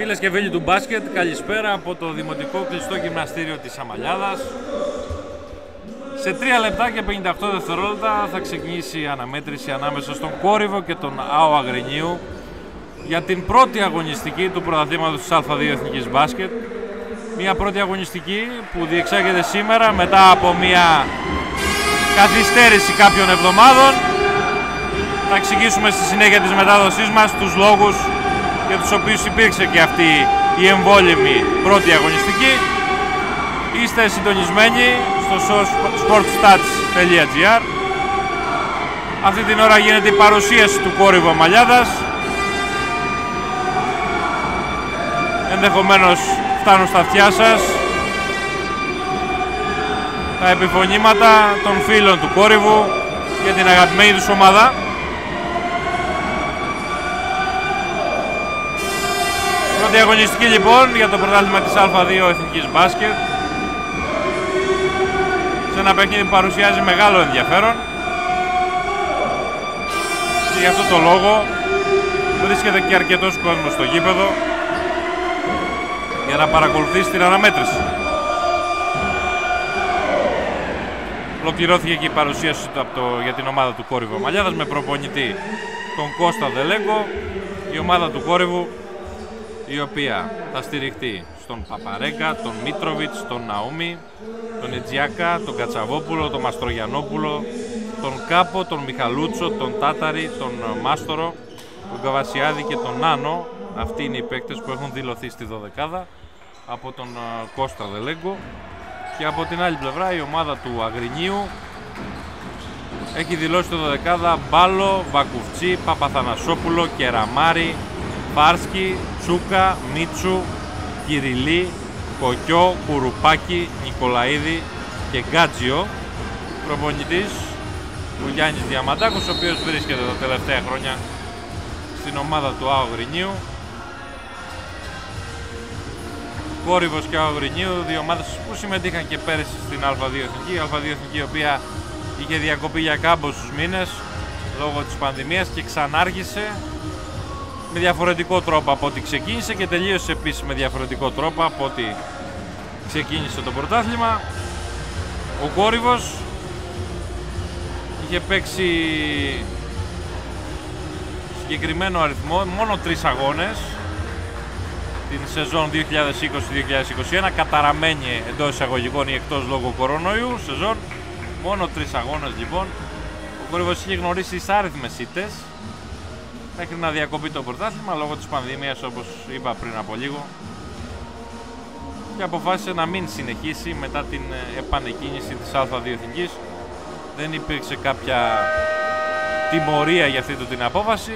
Φίλες και φίλοι του μπάσκετ, καλησπέρα από το Δημοτικό Κλειστό Γυμναστήριο της Αμαλιάδας. Σε 3 λεπτά και 58 δευτερόλεπτα θα ξεκινήσει η αναμέτρηση ανάμεσα στον Κόρυβο και τον ΑΟ Αγρινίου για την πρώτη αγωνιστική του πρωταθλήματος της Α2 Εθνικής Μπάσκετ. Μια πρώτη αγωνιστική που διεξάγεται σήμερα μετά από μια καθυστέρηση κάποιων εβδομάδων. Θα εξηγήσουμε στη συνέχεια της μετάδοσής μας τους λόγους για τους οποίους υπήρξε και αυτή η εμβόλυμη πρώτη αγωνιστική. Είστε συντονισμένοι στο sportstats.gr. Αυτή την ώρα γίνεται η παρουσίαση του Κόρυβου Αμαλιάδας. Ενδεχομένως φτάνουν στα αυτιά σας τα επιφωνήματα των φίλων του Κόρυβου για την αγαπημένη τους ομάδα. Πρώτη αγωνιστική λοιπόν για το πρωτάθλημα της Α2 Εθνικής Μπάσκετ, σε ένα παιχνίδι που παρουσιάζει μεγάλο ενδιαφέρον και γι' αυτό το λόγο βρίσκεται και αρκετός κόσμος στο γήπεδο για να παρακολουθήσει την αναμέτρηση. Ολοκληρώθηκε και η παρουσίαση για την ομάδα του Κόρυβου Αμαλιάδας με προπονητή τον Κώστα Δελέγκο. Η ομάδα του Κόρυβου, η οποία θα στηριχτεί στον Παπαρέγκα, τον Μίτροβιτς, τον Ναούμι, τον Ετζιάκα, τον Κατσαβόπουλο, τον Μαστρογιανόπουλο, τον Κάπο, τον Μιχαλούτσο, τον Τάταρη, τον Μάστορο, τον Καβασιάδη και τον Νάνο. Αυτοί είναι οι παίκτες που έχουν δηλωθεί στη δωδεκάδα από τον Κώστα Δελέγκο. Και από την άλλη πλευρά η ομάδα του Αγρινίου έχει δηλώσει στη δωδεκάδα Μπάλο, Βακουφτσί, Παπαθανασόπουλο, Κεραμάρη, Φάρσκι, Τσούκα, Μίτσου, Κυριλή, Κοκιό, Κουρουπάκη, Νικολαίδη και Γκάτζιο. Προπονητής ο Γιάννης Διαμαντάκος, ο οποίος βρίσκεται τα τελευταία χρόνια στην ομάδα του ΑΟ Αγρινίου. Κόρυβος και ΑΟ Αγρινίου, δύο ομάδες που συμμετείχαν και πέρυσι στην Α2 Εθνική. Η Α2 Εθνική, η οποία είχε διακοπεί για κάμποσους μήνες λόγω της πανδημίας και ξανάρχισε με διαφορετικό τρόπο από ό,τι ξεκίνησε και τελείωσε επίσης με διαφορετικό τρόπο από ό,τι ξεκίνησε το πρωτάθλημα. Ο Κόρυβος είχε παίξει συγκεκριμένο αριθμό, μόνο 3 αγώνες την σεζόν 2020-2021, καταραμένη εντός εισαγωγικών ή εκτός λόγω κορονοϊού σεζόν. Μόνο 3 αγώνες λοιπόν. Ο Κόρυβος είχε γνωρίσει εισάριθμες ήττες μέχρι να διακοπεί το πρωτάθλημα λόγω της πανδημίας, όπως είπα πριν από λίγο, και αποφάσισε να μην συνεχίσει μετά την επανεκκίνηση της Α2 Εθνικής. Δεν υπήρξε κάποια τιμωρία για αυτή την απόφαση.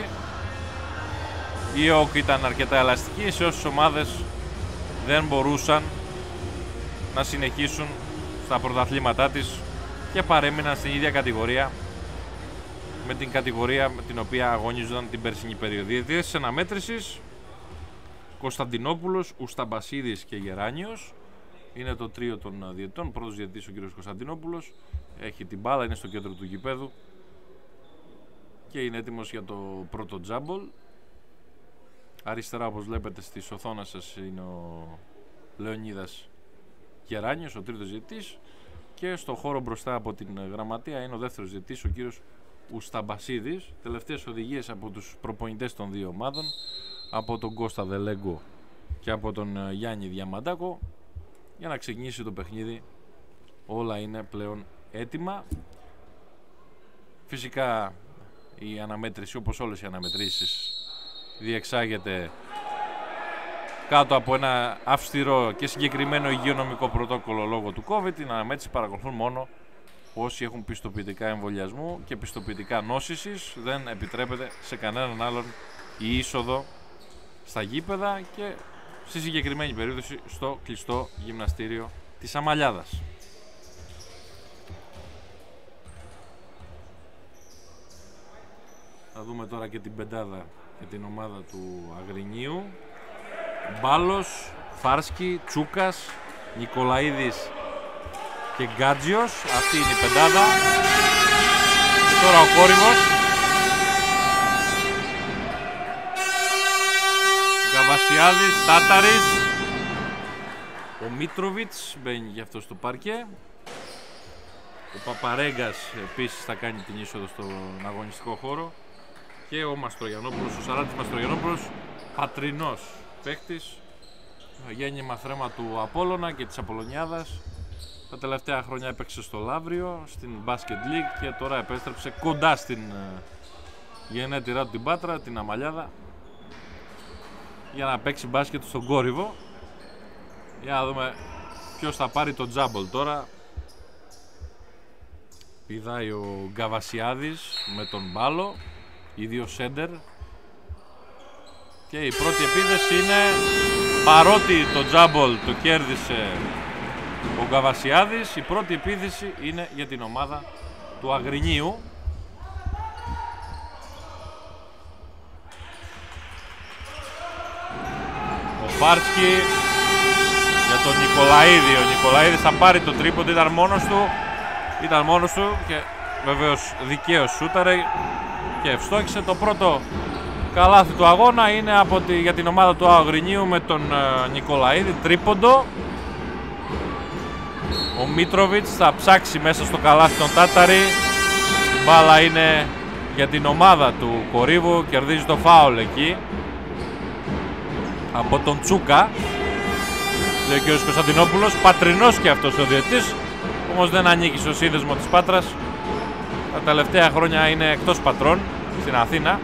Η ΕΟΚ ήταν αρκετά ελαστική σε όσες ομάδες δεν μπορούσαν να συνεχίσουν στα πρωταθλήματά της και παρέμειναν στην ίδια κατηγορία με την κατηγορία με την οποία αγωνίζονταν την περσινή περίοδο. Διαιτητές της αναμέτρησης: Κωνσταντινόπουλος, Ουσταμπασίδης και Γεράνιος. Είναι το τρίο των διαιτητών. Πρώτος διαιτητής ο κ. Κωνσταντινόπουλος. Έχει την μπάλα, είναι στο κέντρο του γηπέδου και είναι έτοιμος για το πρώτο τζάμπολ. Αριστερά, όπως βλέπετε στις οθόνες σας, είναι ο Λεωνίδας Γεράνιος, ο τρίτος διαιτητής, και στο χώρο μπροστά από την γραμματεία είναι ο δεύτερος διαιτητής, ο κύριος Ουσταμπασίδης. Τελευταίες οδηγίες από τους προπονητές των δύο ομάδων, από τον Κώστα Δελέγκο και από τον Γιάννη Διαμαντάκο, για να ξεκινήσει το παιχνίδι. Όλα είναι πλέον έτοιμα. Φυσικά η αναμέτρηση, όπως όλες οι αναμετρήσεις, διεξάγεται κάτω από ένα αυστηρό και συγκεκριμένο υγειονομικό πρωτόκολλο λόγω του COVID. Την αναμέτρηση παρακολουθούν μόνο όσοι έχουν πιστοποιητικά εμβολιασμού και πιστοποιητικά νόσησης. Δεν επιτρέπεται σε κανέναν άλλον η είσοδο στα γήπεδα και στη συγκεκριμένη περίπτωση στο κλειστό γυμναστήριο της Αμαλιάδας. Θα δούμε τώρα και την πεντάδα για την ομάδα του Αγρινίου. Μπάλος, Φάρσκι, Τσούκας, Νικολαίδης και Γκάτζιος. Αυτή είναι η πεντάδα. Και τώρα ο Κόρυβος. Γκαβασιάδης, Τάταρης. Ο Μίτροβιτς μπαίνει γι' αυτό στο πάρκε. Ο Παπαρέγκας επίσης θα κάνει την είσοδο στον αγωνιστικό χώρο. Και ο Μαστρογιαννόπουλος, ο Σαράτης Μαστρογιαννόπουλος, πατρινός παίκτης. Γέννημα θρέμα του Απόλλωνα και της Απολλωνιάδας. Τα τελευταία χρόνια έπαιξε στο Λαύριο, στην Basket League και τώρα επέστρεψε κοντά στην γενέτειρά του την Πάτρα, την Αμαλιάδα, για να παίξει μπάσκετ στον Κόρυβο. Για να δούμε ποιος θα πάρει το τζάμπολ τώρα. Πηδάει ο Γκαβασιάδης με τον Μπάλο, οι δύο σέντερ. Και η πρώτη επίθεση είναι, παρότι το τζάμπολ το κέρδισε ο Γκαβασιάδης, η πρώτη επίθεση είναι για την ομάδα του Αγρινίου. Ο Μπάρτσκι για τον Νικολαίδη. Ο Νικολαίδης θα πάρει το τρίποντο, ήταν μόνος του και βεβαίως δικαίως σούταρε και ευστόχησε. Το πρώτο καλάθι του αγώνα είναι για την ομάδα του Αγρινίου με τον Νικολαίδη, τρίποντο. Ο Μίτροβιτς θα ψάξει μέσα στο καλάθι τον Τάταρη. Η μπάλα είναι για την ομάδα του Κορύβου, κερδίζει το φάουλ εκεί από τον Τσούκα, λέει ο κ. Κωνσταντινόπουλος. Πατρινός και αυτός ο διαιτητής, όμως δεν ανήκει στο σύνδεσμο της Πάτρας. Τα τελευταία χρόνια είναι εκτός πατρών στην Αθήνα.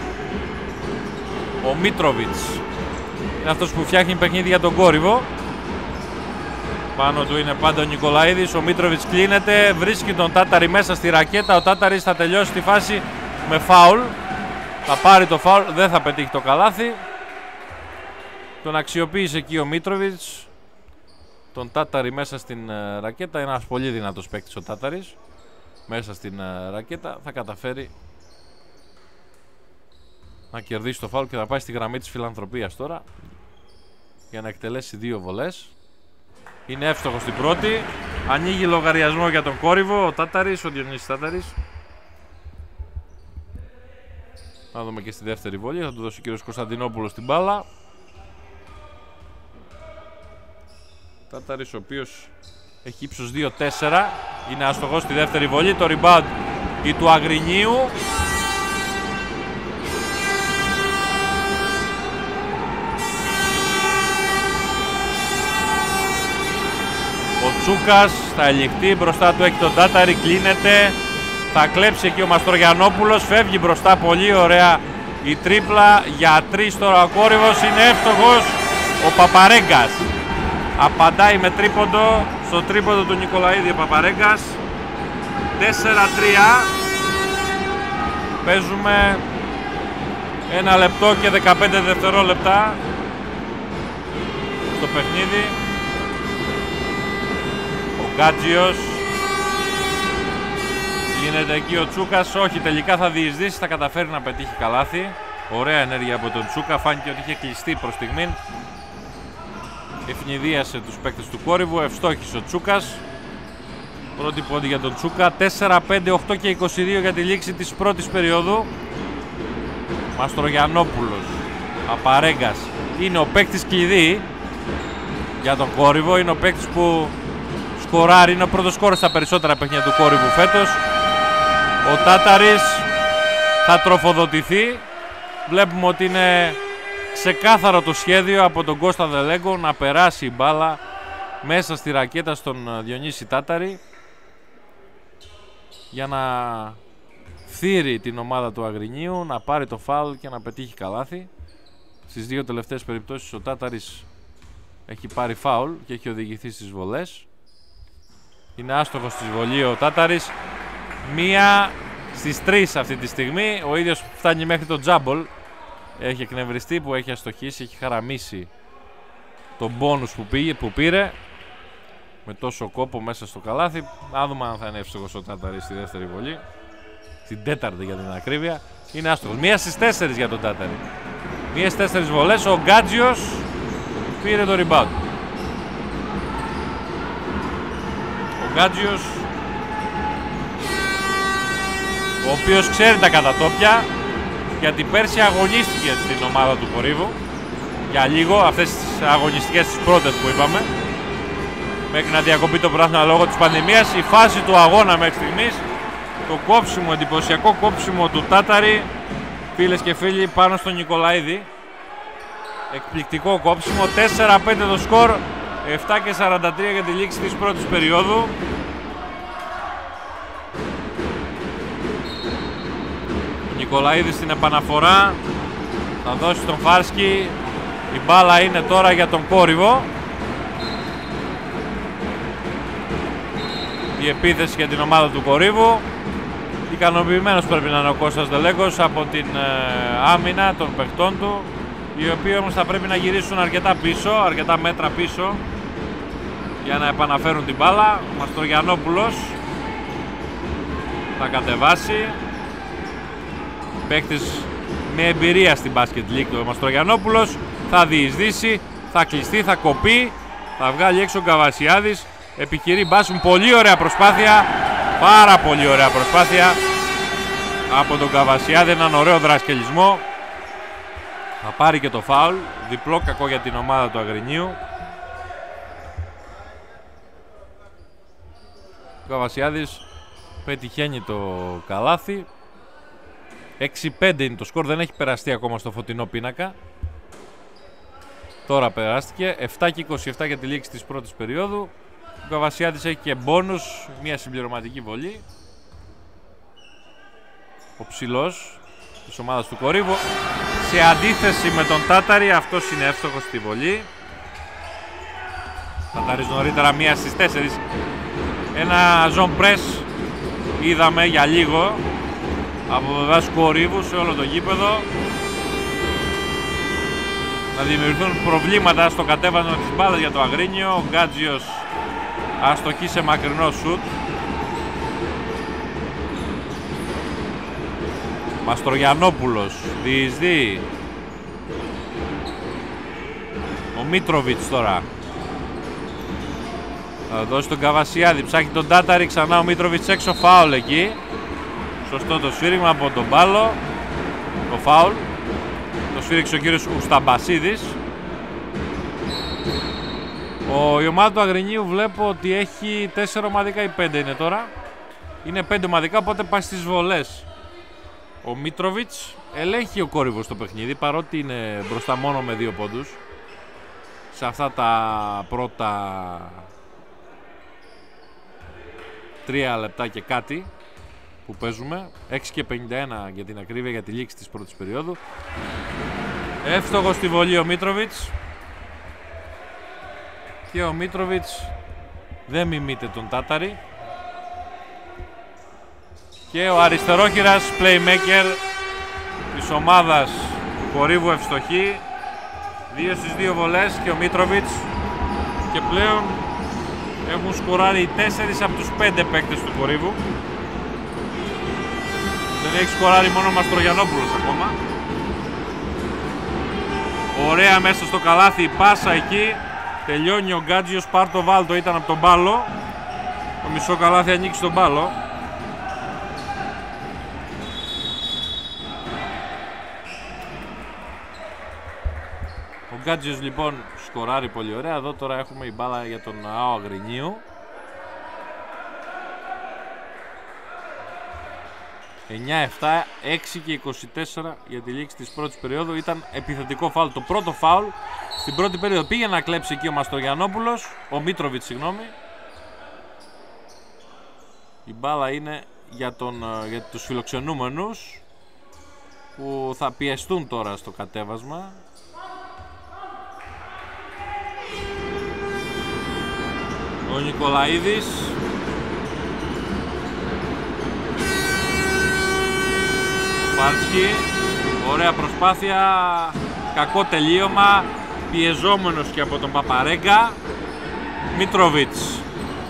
Ο Μίτροβιτς είναι αυτός που φτιάχνει παιχνίδι για τον Κόρυβο. Πάνω του είναι πάντα ο Νικολαίδης. Ο Μίτροβιτς κλείνεται, βρίσκει τον Τάταρη μέσα στη ρακέτα. Ο Τάταρης θα τελειώσει τη φάση με φάουλ. Θα πάρει το φάουλ, δεν θα πετύχει το καλάθι. Τον αξιοποίησε εκεί ο Μίτροβιτς. Τον Τάταρη μέσα στην ρακέτα. Είναι ένας πολύ δυνατός παίκτης ο Τάταρης. Μέσα στην ρακέτα θα καταφέρει να κερδίσει το φάουλ και θα πάει στη γραμμή της φιλανθρωπίας τώρα για να εκτελέσει δύο βολές. Είναι εύστοχος στην πρώτη. Ανοίγει λογαριασμό για τον Κόρυβο ο Τάταρης, ο Διονύσης Τάταρης. Να δούμε και στη δεύτερη βολή. Θα του δώσει ο κ. Κωνσταντινόπουλος την μπάλα. Τάταρης, ο οποίος έχει ύψος 2-4. Είναι αστοχός στη δεύτερη βολή. Το rebound η του Αγρινίου. Ο Τσούκας θα ελιχτεί, μπροστά του έχει τον Τάταρη, κλείνεται. Θα κλέψει εκεί ο Μαστρογιαννόπουλος, φεύγει μπροστά, πολύ ωραία η τρίπλα. Για 3 τώρα ο Κόρυβος, είναι εύστοχος ο Παπαρέγκας. Απαντάει με τρίποντο στο τρίποντο του Νικολαίδη ο Παπαρέγκας. 4-3. Παίζουμε 1 λεπτό και 15 δευτερόλεπτα στο παιχνίδι. Ο Γκάτζιος. Γίνεται εκεί ο Τσούκας. Όχι, τελικά θα διεισδύσει, θα καταφέρει να πετύχει καλάθι. Ωραία ενέργεια από τον Τσούκα. Φάνηκε ότι είχε κλειστεί προς στιγμήν. Ευνηδίασε τους παίκτες του Κόρυβου. Ευστόχησε ο Τσούκας. Πρώτη πόντι για τον Τσούκα. 4-5, 8 και 22 για τη λήξη της πρώτης περίοδου. Μαστρογιαννόπουλος, Απαρέγκας είναι ο παίκτης κλειδί για τον Κόρυβο. Είναι ο παίκτης που σκοράρει. Είναι ο πρώτος σκόρερ στα περισσότερα παιχνίδια του Κόρυβου φέτος. Ο Τάταρης θα τροφοδοτηθεί. Βλέπουμε ότι είναι ξεκάθαρο το σχέδιο από τον Κώστα Δελέγκο να περάσει η μπάλα μέσα στη ρακέτα στον Διονύση Τάταρη για να φθείρει την ομάδα του Αγρινίου, να πάρει το φάουλ και να πετύχει καλάθι. Στις δύο τελευταίες περιπτώσεις ο Τάταρης έχει πάρει φάουλ και έχει οδηγηθεί στις βολές. Είναι άστοχος στη βολή ο Τάταρης. Μία στις 3 αυτή τη στιγμή. Ο ίδιος φτάνει μέχρι το τζάμπολ. Έχει εκνευριστεί που έχει αστοχήσει, έχει χαραμίσει τον μπόνους που πήρε με τόσο κόπο μέσα στο καλάθι. Να δούμε αν θα είναι εύστοχος ο Τάταρης στη δεύτερη βολή. Στην τέταρτη για την ακρίβεια. Είναι άστοχος. Μία στις 4 για τον Τάταρη. Μία στις 4 βολές. Ο Γκάτζιος πήρε το rebound. Ο Γκάτζιος, ο οποίος ξέρει τα κατατόπια, γιατί πέρσι αγωνίστηκε στην ομάδα του Κορύβου. για λίγο αυτές τις αγωνιστικές τις πρώτες που είπαμε, μέχρι να διακοπεί το πρωτάθλημα λόγω της πανδημίας. Η φάση του αγώνα μέχρι στιγμής, το κόψιμο, εντυπωσιακό κόψιμο του Τάταρη, φίλες και φίλοι, πάνω στον Νικολαίδη. Εκπληκτικό κόψιμο, 4-5 το σκορ, 7:43 για τη λήξη της πρώτης περίοδου. Ο Νικολαίδης στην επαναφορά θα δώσει τον Φάρσκι. Η μπάλα είναι τώρα για τον Κόρυβο. Η επίθεση για την ομάδα του Κορύβου. Ικανοποιημένος πρέπει να είναι ο Κώστας Δελέγκος από την άμυνα των παιχτών του, οι οποίοι όμως θα πρέπει να γυρίσουν αρκετά πίσω, αρκετά μέτρα πίσω, για να επαναφέρουν την μπάλα. Ο Μαστρογιαννόπουλος θα κατεβάσει, παίκτης με εμπειρία στην Basket League. Ο Μαστρογιαννόπουλος θα διεισδύσει, θα κλειστεί, θα κοπεί, θα βγάλει έξω ο Καβασιάδης. Επιχειρεί μπάσιμ, πολύ ωραία προσπάθεια, πάρα πολύ ωραία προσπάθεια από τον Καβασιάδη, έναν ωραίο δρασκελισμό. Θα πάρει και το φάουλ, διπλό κακό για την ομάδα του Αγρινίου. Ο Καβασιάδης πετυχαίνει το καλάθι. 6-5 είναι το σκορ, δεν έχει περαστεί ακόμα στο φωτεινό πίνακα. Τώρα περάστηκε, 7:27 για τη λήξη της πρώτης περίοδου. Ο Καβασιάδης έχει και μπόνους, μια συμπληρωματική βολή. Ο ψηλός της ομάδας του Κορύβου, σε αντίθεση με τον Τάταρη, αυτός είναι εύστοχος στη βολή. Τάταρης νωρίτερα, μία στις 4. Ένα zone press είδαμε για λίγο από βεβαίως Κορύβου σε όλο το γήπεδο. Να δημιουργηθούν προβλήματα στο κατέβασμα της μπάλας για το Αγρίνιο. Ο Γκάτζιος αστοχή σε μακρινό σουτ. Μαστρογιαννόπουλος διεισδύει. Ο Μίτροβιτς τώρα θα δώσει τον Καβασιάδη, ψάχνει τον Τάταρη, ξανά ο Μίτροβιτς έξω, φάουλ εκεί. Σωστό το σφύριγμα από τον Πάλο. Το φάουλ το σφύριξε ο κύριος Ουσταμπασίδης. Η ομάδα του Αγρινίου βλέπω ότι έχει 4 ομαδικά ή 5 είναι τώρα. Είναι 5 ομαδικά, οπότε πάει στις βολές. Ο Μίτροβιτς ελέγχει ο Κόρυβος το παιχνίδι, παρότι είναι μπροστά μόνο με 2 πόντους σε αυτά τα πρώτα 3 λεπτά και κάτι που παίζουμε. 6:51 για την ακρίβεια, για τη λήξη της πρώτης περίοδου. Εύστοχος στη βολή ο Μίτροβιτς. Και ο Μίτροβιτς δεν μιμείται τον Τάταρη. Και ο αριστερόχειρας playmaker της ομάδας του Κορύβου ευστοχή. 2 στις 2 βολές και ο Μίτροβιτς. Και πλέον έχουν σκοράρει 4 από τους 5 παίκτες του Κορύβου. Δεν έχει σκοράρει μόνο ο Μαστρογιαννόπουλος ακόμα. Ωραία μέσα στο καλάθι η πάσα εκεί. Τελειώνει ο Γκάτζιος, πάρ' το βάλτο, ήταν από τον Πάλο. Το μισό καλάθι ανοίξει τον Πάλο. Ο Γκάτζιος λοιπόν σκοράρει πολύ ωραία. Εδώ τώρα έχουμε η μπάλα για τον ΑΟ Αγρινίου. 9-7, 6:24 για τη λήξη της πρώτης περίοδου. Ήταν επιθετικό φάουλ, το πρώτο φάουλ στην πρώτη περίοδο. Πήγε να κλέψει εκεί ο Μαστρογιαννόπουλος, ο Μίτροβιτς, συγγνώμη. Η μπάλα είναι για τους φιλοξενούμενους, που θα πιεστούν τώρα στο κατέβασμα. Ο Νικολαίδης. Φάρσκι. Ωραία προσπάθεια. Κακό τελείωμα. Πιεζόμενος και από τον Παπαρέγκα. Μίτροβιτς.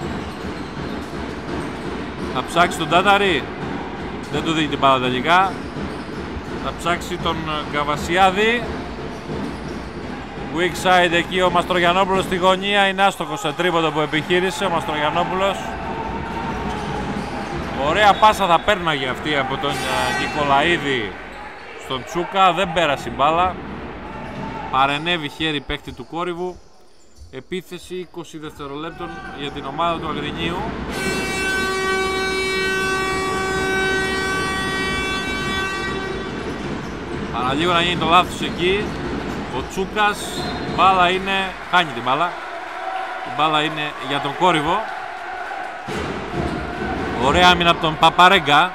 Θα ψάξει τον Τάταρη. Δεν του δίνει την μπάλα τελικά. Θα ψάξει τον Καβασιάδη. Weak side εκεί ο Μαστρογιαννόπουλος στη γωνία. Είναι άστοχος σε τρίποντο που επιχείρησε ο Μαστρογιαννόπουλος. Ωραία πάσα θα πέρναγε αυτή από τον Νικολαίδη στον Τσούκα. Δεν πέρασε η μπάλα. Παρενέβη χέρι παίκτη του Κόρυβου. Επίθεση 20 δευτερολέπτων για την ομάδα του Αγρινίου. Παραλίγο να γίνει το λάθος εκεί. Ο Τσούκας, μπάλα είναι, χάνει την μπάλα. Η μπάλα είναι για τον Κόρυβο. Ωραία άμυνα από τον Παπαρέγκα.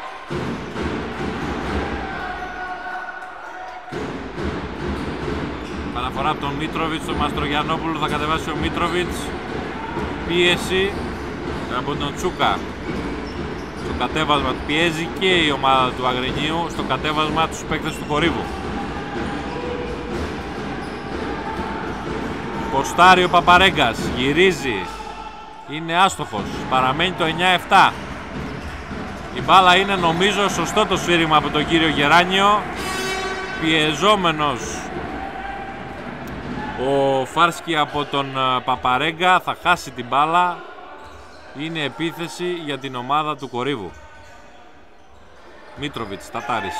Παραφορά από τον Μίτροβιτς, τον Μαστρογιαννόπουλο, θα κατεβάσει ο Μίτροβιτς. Πίεση από τον Τσούκα. Στο κατέβασμα πιέζει και η ομάδα του Αγρινίου, στο κατέβασμα τους παίκτες του Κορύβου. Ποστάρει ο Παπαρέγκας, γυρίζει, είναι άστοχος, παραμένει το 9-7. Η μπάλα είναι νομίζω σωστό το σφύριγμα από τον κύριο Γεράνιο. Πιεζόμενος ο Φάρσκι από τον Παπαρέγκα, θα χάσει την μπάλα. Είναι επίθεση για την ομάδα του Κορύβου. Μίτροβιτς, Τατάρης.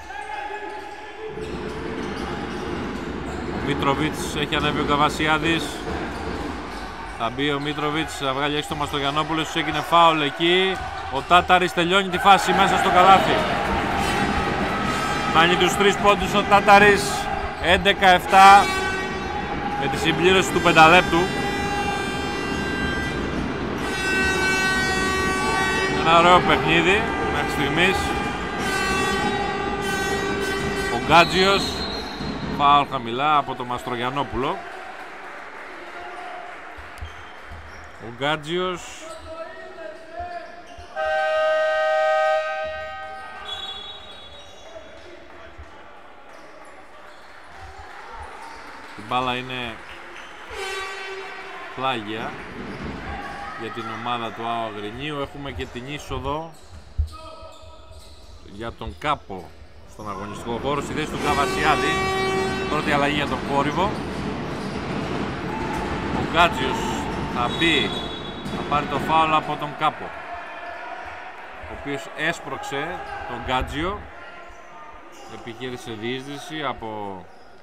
Ο Μίτροβιτς, έχει ανέβει ο Καβασιάδης. Θα μπει ο Μίτροβιτς, θα βγάλει έξω το Μαστογιαννόπουλος, έγινε φάουλ εκεί. Ο Τάταρης τελειώνει τη φάση μέσα στο καλάθι. Κάνει τους 3 πόντους ο Τάταρης. 11-7 με τη συμπλήρωση του 5 λεπτού. Ένα ωραίο παιχνίδι μέχρι στιγμής. Ο Γκάτζιος, φάουλ χαμηλά από το Μαστρογιαννόπουλο. Ο Γκάτζιος η μπάλα είναι πλάγια για την ομάδα του ΑΟ Αγρινίου. Έχουμε και την είσοδο για τον Κάπο στον αγωνιστικό χώρο στη θέση του Καβασιάδη. Πρώτη αλλαγή για τον Κόρυβο. Ο Γκάτζιος θα μπει, θα πάρει το φάουλ από τον Κάπο, ο οποίος έσπρωξε τον Γκάτζιο. Επιχείρησε διείσδυση από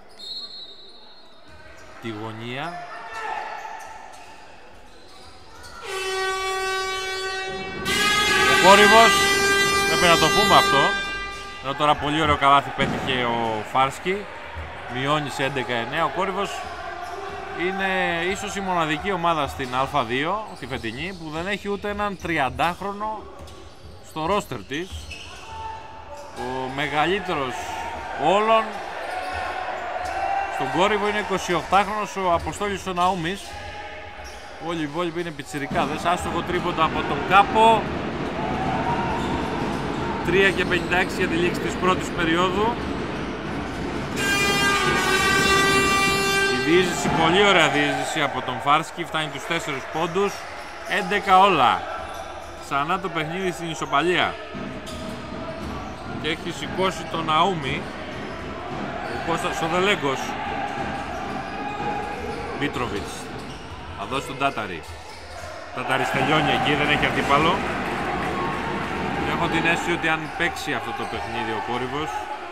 τη γωνία. Ο Κόρυβος, πρέπει να το πούμε αυτό, ενώ τώρα πολύ ωραίο καλάθι πέτυχε ο Φάρσκι, μειώνει σε 11-9. Ο Κόρυβος είναι ίσως η μοναδική ομάδα στην Α2, τη φετινή, που δεν έχει ούτε έναν 30χρονο στο ρόστερ της. Ο μεγαλύτερος όλων στον Κόρυβο είναι 28χρονος ο Αποστόλης ο Ναούμης. Όλοι οι υπόλοιποι είναι πιτσιρικάδες. Άστοχο τρίποντο από τον Κάπο. 3:56 για τη λήξη της πρώτης περίοδου. Η διείσδυση, πολύ ωραία διείσδυση από τον Φάρσκι, φτάνει τους 4 πόντους. 11 όλα. Ξανά το παιχνίδι στην ισοπαλία. Και έχει σηκώσει τον Ναούμι ο Κώστας ο Δελέγκος. Μίτροβιτς θα δώσει τον Τάταρη. Τάταρης τελειώνει εκεί, δεν έχει αντίπαλο. Έχω την αίσθηση ότι αν παίξει αυτό το παιχνίδι ο Κόρυβος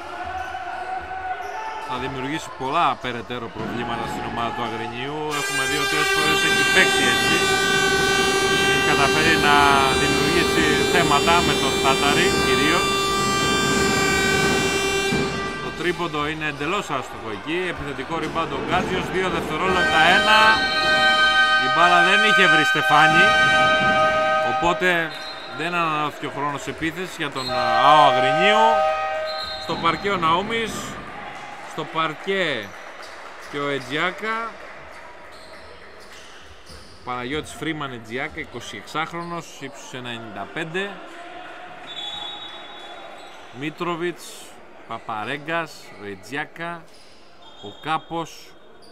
θα δημιουργήσει πολλά περαιτέρω προβλήματα στην ομάδα του Αγρινίου. Έχουμε δει ότι όσες φορές έχει παίξει έτσι, έχει καταφέρει να δημιουργήσει θέματα με τον Τάταρη κυρίως. Το τρίποντο είναι εντελώς άστοχο εκεί. Επιθετικό rebound ο Γκάτζιος, 2 δευτερόλεπτα 1. Η μπάλα δεν είχε βρει στεφάνι, οπότε δεν αναδόθηκε ο χρόνος επίθεσης για τον ΑΟ Αγρινίου. Στο παρκέ ο Ναούμης, στο παρκέ και ο Ετζιάκα. Παναγιώτης Φρήμαν Ετζιάκα, 26χρονος, ύψους 1,95. Μίτροβιτς, Παπαρέγκας, ο Ετζιάκα, ο Κάπος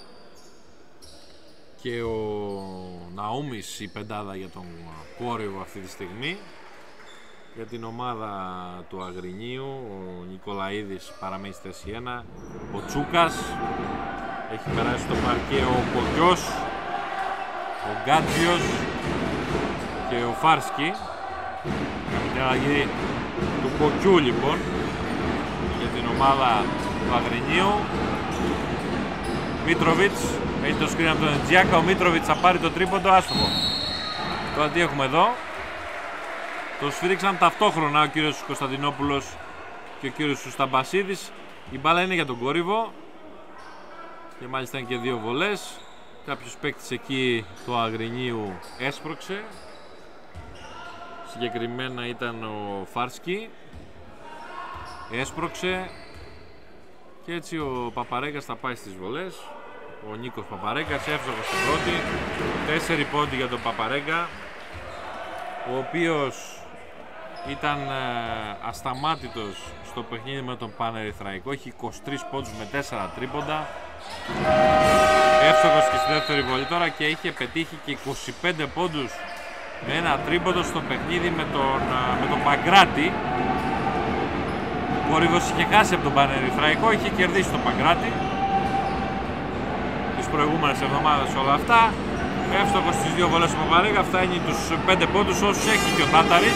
και ο Ναούμης, η πεντάδα για τον Κόρυβο αυτή τη στιγμή. Για την ομάδα του Αγρινίου ο Νικολαίδης παραμένει στη θέση 1. Ο Τσούκας έχει περάσει στο παρκέ, ο Κοκιός, ο Γκάτζιος και ο Φάρσκι. Μια αλλαγή του Κοκιού λοιπόν για την ομάδα του Αγρινίου. Μίτροβιτς, έχει το screen από τον Ετζιάκα, ο Μίτροβιτς θα πάρει το τρίποντο, άστοχο. Τώρα τι έχουμε εδώ? Το σφύριξαν ταυτόχρονα ο κύριος Κωνσταντινόπουλος και ο κύριος Σουσταμπασίδης. Η μπάλα είναι για τον Κόρυβο και μάλιστα είναι και δύο βολές. Κάποιος παίκτης εκεί του Αγρινίου έσπρωξε. Συγκεκριμένα ήταν ο Φάρσκι. Έσπρωξε και έτσι ο Παπαρέγκας θα πάει στις βολές. Ο Νίκος Παπαρέγκας εύστοχος στην πρώτη. 4 πόντοι για τον Παπαρέγκα, ο οποίος ήταν ασταμάτητος στο παιχνίδι με τον Πανερυθραϊκό. Έχει 23 πόντους με 4 τρίποντα. Εύστοχος και στη δεύτερη βολή τώρα και είχε πετύχει και 25 πόντους με ένα τρίποντο στο παιχνίδι με τον Παγκράτη. Ο Κόρυβος είχε χάσει από τον Πανερυθραϊκό, είχε κερδίσει τον Παγκράτη τις προηγούμενες εβδομάδες όλα αυτά. Εύστοχος στις δύο βολές του Παπαρέγκα, φτάνει τους 5 πόντους όσους έχει και ο Τάταρης.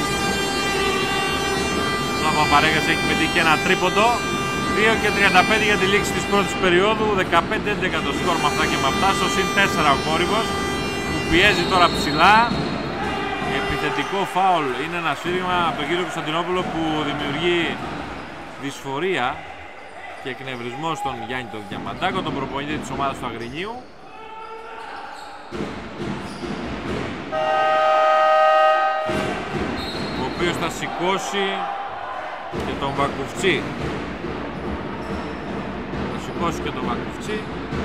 Ο Παπαρέγας έχει πετύχει ένα τρίποντο. 2 και 35 για τη λήξη της πρώτης περίοδου. 15-11 το σκορ με αυτά και με αυτά. Στο συν 4 ο Κόρυβος που πιέζει τώρα ψηλά. Επιθετικό φάουλ είναι ένα σφύριγμα από τον κύριο Κωνσταντινόπουλο που δημιουργεί δυσφορία και εκνευρισμό στον Γιάννη τον Διαμαντάκο, τον προπονητή της ομάδας του Αγρινίου. Ο οποίος θα σηκώσει και τον Βακουφτσί. Θα σηκώσει και τον Βακουφτσί.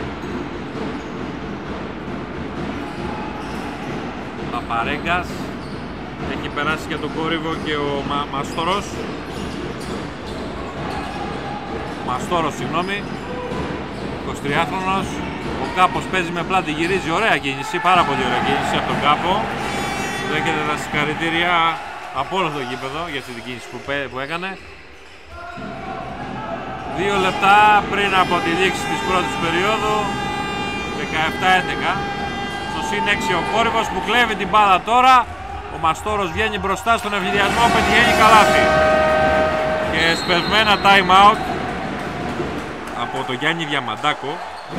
Παπαρέγκας. Έχει περάσει για τον Κόρυβο και ο Μαστόρος. Μαστόρος, συγγνώμη. 23χρονος. Ο Κάπος παίζει με πλάτη, γυρίζει. Ωραία κίνηση, πάρα πολύ ωραία κίνηση από τον Κάπο. Δέχεται τα συγχαρητήρια από όλο το γήπεδο για αυτή την κίνηση που έκανε. 2 λεπτά πριν από τη λήξη της πρώτης περίοδου. 17-11. Στο συν 6 ο Κόρυβος που κλέβει την μπάλα τώρα. Ο Μαστόρος βγαίνει μπροστά στον ευνηδιασμό, πετυχαίνει καλάθι. Και σπευμένα time out από τον Γιάννη Διαμαντάκο,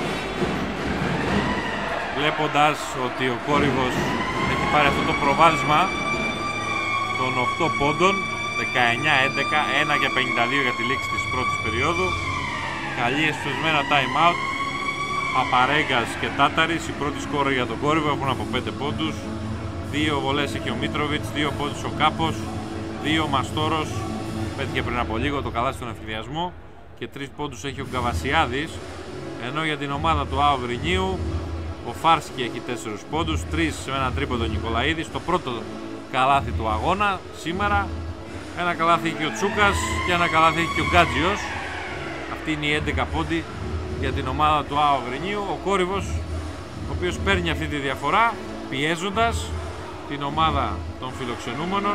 βλέποντας ότι ο Κόρυβος έχει πάρει αυτό το προβάδισμα των 8 πόντων. 19-11, 1 και 52 για τη λήξη της πρώτης περίοδου. Καλή εσπεσμένα time out. Παπαρέγκας και Τάταρης, η πρώτη σκόρη για τον Κόρυβο, έχουν από 5 πόντους. 2 βολές έχει ο Μίτροβιτς, 2 πόντους ο Κάπος, 2 Μαστόρος, πέτυχε πριν από λίγο το καλάθι στον ευθυδιασμό, και 3 πόντους έχει ο Γκαβασιάδης. Ενώ για την ομάδα του Αγρινίου ο Φάρσκι έχει 4 πόντους, 3 με ένα τρίποντο Νικολαίδης, το πρώτο καλάθι του αγώνα σήμερα. Ένα καλάθι έχει και ο Τσούκας και ένα καλάθι έχει και ο Γκάτζιος. Αυτή είναι η 11 πόντι για την ομάδα του Αγρινίου. Ο Κόρυβος, ο οποίος παίρνει αυτή τη διαφορά πιέζοντας την ομάδα των φιλοξενούμενων.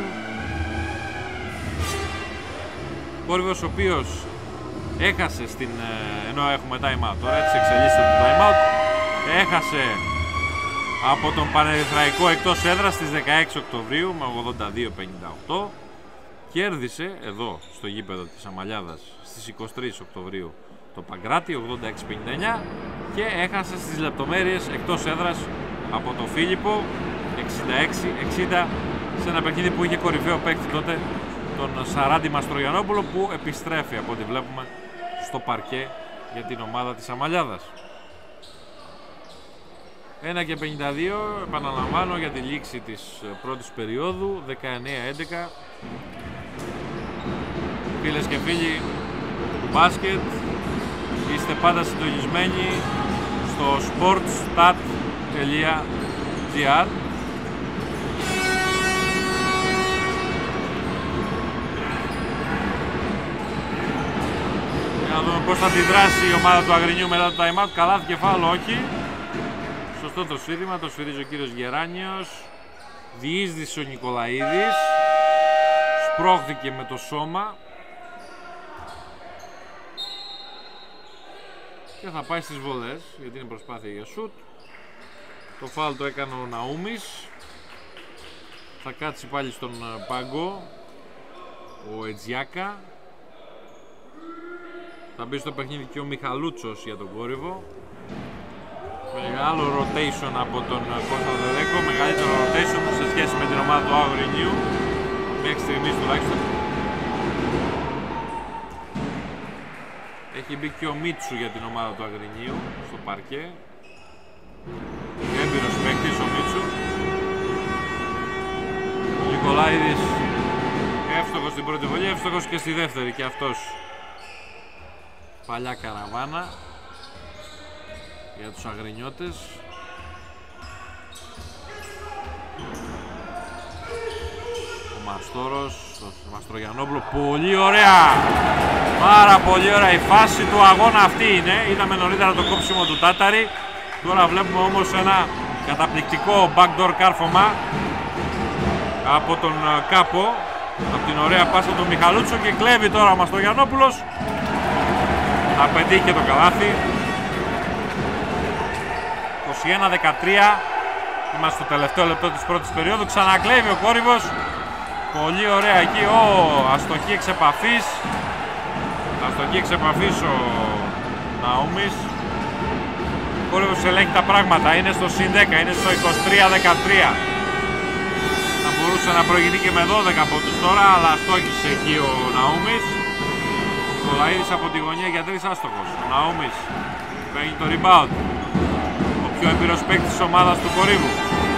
Ο Κόρυβος, ο οποίος έχασε ενώ έχουμε time out τώρα, έτσι εξελίσσεται το time out, έχασε από τον Πανερυθραϊκό εκτός έδρας στις 16 Οκτωβρίου με 82-58. Κέρδισε εδώ στο γήπεδο της Αμαλιάδας στις 23 Οκτωβρίου το Παγκράτη 86-59 και έχασε στις λεπτομέρειες εκτός έδρας από τον Φίλιππο 66-60 σε ένα παιχνίδι που είχε κορυφαίο παίκτη τότε τον Σαράντη Μαστρογιανόπουλο, που επιστρέφει από ό,τι βλέπουμε στο παρκέ για την ομάδα της Αμαλιάδας. 1 και 52, επαναλαμβάνω, για τη λήξη της πρώτης περίοδου. 19-11. Φίλες και φίλοι του μπάσκετ, είστε πάντα συντονισμένοι στο sportstat.gr. Να δούμε πώς θα αντιδράσει η ομάδα του Αγρινίου μετά το time out. Καλάθι και φάουλ, όχι. Σωστό το σφύριγμα, το σφυρίζει ο κύριος Γεράνιος. Διείσδησε ο Νικολαίδης. Σπρώχθηκε με το σώμα. Και θα πάει στις βολές, γιατί είναι προσπάθεια για σουτ. Το φάουλ το έκανε ο Ναούμης. Θα κάτσει πάλι στον πάγκο ο Ετζιάκα. Θα μπει στο παιχνίδι και ο Μιχαλούτσος για τον Κόρυβο. Μεγάλο rotation από τον Κώστα Δελέγκο, μεγαλύτερο rotation σε σχέση με την ομάδα του Αγρινίου, μέχρι στιγμής τουλάχιστον. Έχει μπει και ο Μίτσου για την ομάδα του Αγρινίου στο παρκέ. Έμπειρος παίκτης ο Μίτσου. Ο Νικολάηδης εύστοχος στην πρώτη βολή, εύστοχος και στη δεύτερη και αυτός. Παλιά καραβάνα για τους Αγρινιώτες. Ο Μαστόρος, ο Μαστρογιαννόπουλο, πολύ ωραία, πάρα πολύ ωραία η φάση του αγώνα αυτή είναι. Είδαμε νωρίτερα το κόψιμο του Τάταρη, τώρα βλέπουμε όμως ένα καταπληκτικό backdoor κάρφωμα από τον Κάπο, από την ωραία πάσα του Μιχαλούτσου, και κλέβει τώρα ο Μαστρογιαννόπουλος, θα πετύχει το καλάθι. 21-13, είμαστε στο τελευταίο λεπτό της πρώτης περίοδου, ξανακλέβει ο Κόρυβος, πολύ ωραία εκεί, αστοχή εξ επαφής, ο Ναούμης. Ο Κόρυβος ελέγχει τα πράγματα, είναι στο συν 10, είναι στο 23-13, θα μπορούσε να προηγηθεί και με 12 πόντους τώρα, αλλά αστόχησε εκεί ο Ναούμης. Ο Νικολαίδης από τη γωνία για 3 άστοχος, ο Ναούμης παίρνει το rebound, πιο εμπειρος παίκτης της ομάδας του Κορύβου.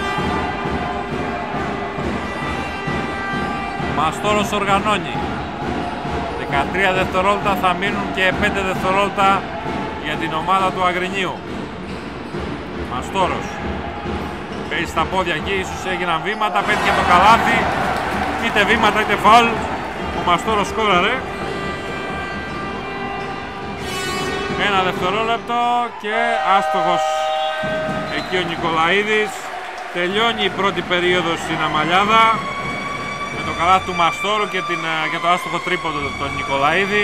Μαστόρος οργανώνει. 13 δευτερόλεπτα, θα μείνουν και 5 δευτερόλεπτα για την ομάδα του Αγρινίου. Μαστόρος παίζει στα πόδια εκεί, ίσως έγιναν βήματα, πέτυχε το καλάθι, είτε βήματα είτε φάουλ. Ο Μαστόρος σκόραρε. 1 δευτερόλεπτο και άστοχος εκεί ο Νικολαίδης. Τελειώνει η πρώτη περίοδος στην Αμαλιάδα με το καλάθι του Μαστόρου και το άστοχο τρίποντο τον Νικολαίδη.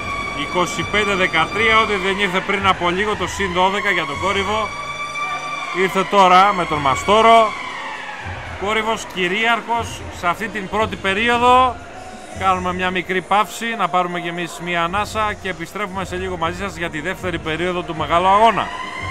25-13, ό,τι δεν ήρθε πριν από λίγο το συν 12 για τον Κόρυβο, ήρθε τώρα με τον Μαστόρο. Κόρυβος κυρίαρχος σε αυτή την πρώτη περίοδο. Κάνουμε μια μικρή παύση, να πάρουμε και εμείς μια ανάσα και επιστρέφουμε σε λίγο μαζί σας για τη δεύτερη περίοδο του μεγάλου αγώνα.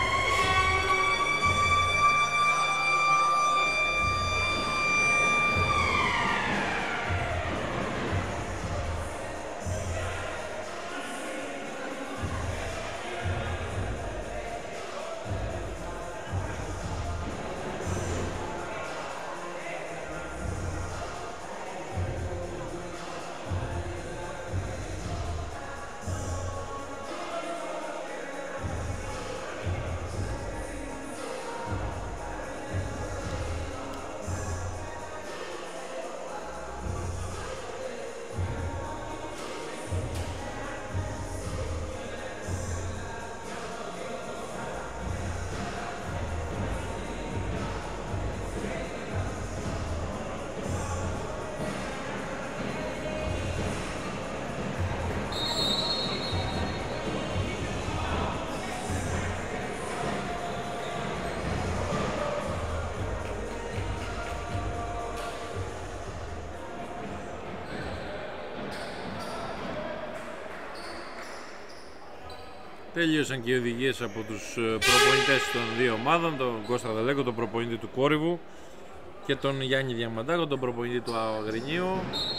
Τελείωσαν και οι οδηγίες από τους προπονητές των δύο ομάδων, τον Κώστα Δελέγκο, τον προπονητή του Κόρυβου, και τον Γιάννη Διαμαντάκο, τον προπονητή του Αγρινίου.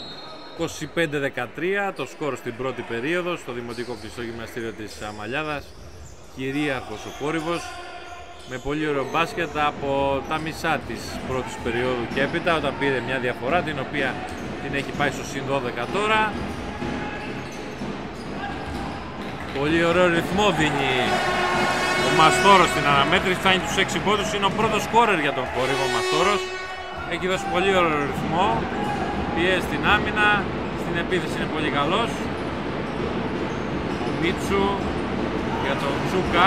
25-13 το σκορ στην πρώτη περίοδο στο Δημοτικό Κλειστό Γυμναστήριο της Αμαλιάδας. Κυρίαρχος ο Κόρυβος με πολύ ωραίο μπάσκετ από τα μισά της πρώτης περίοδου και έπειτα, όταν πήρε μια διαφορά την οποία την έχει πάει στο συν 12 τώρα. Πολύ ωραίο ρυθμό δίνει ο Μαστόρος στην αναμέτρηση, φτάνει τους 6 πόντους, είναι ο πρώτος σκόρερ για τον Κόρυβο ο Μαστόρος. Έχει δώσει πολύ ωραίο ρυθμό, πιέζει στην άμυνα, στην επίθεση είναι πολύ καλός. Ο Μίτσου για τον Τσούκα,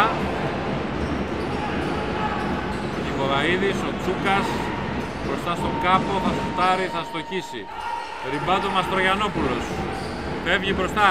ο Νικολαίδης, ο Τσούκας μπροστά στον Κάπο, θα σουτάρει, θα στοχίσει. Ριμπάντο Μαστρογιαννόπουλος, φεύγει μπροστά.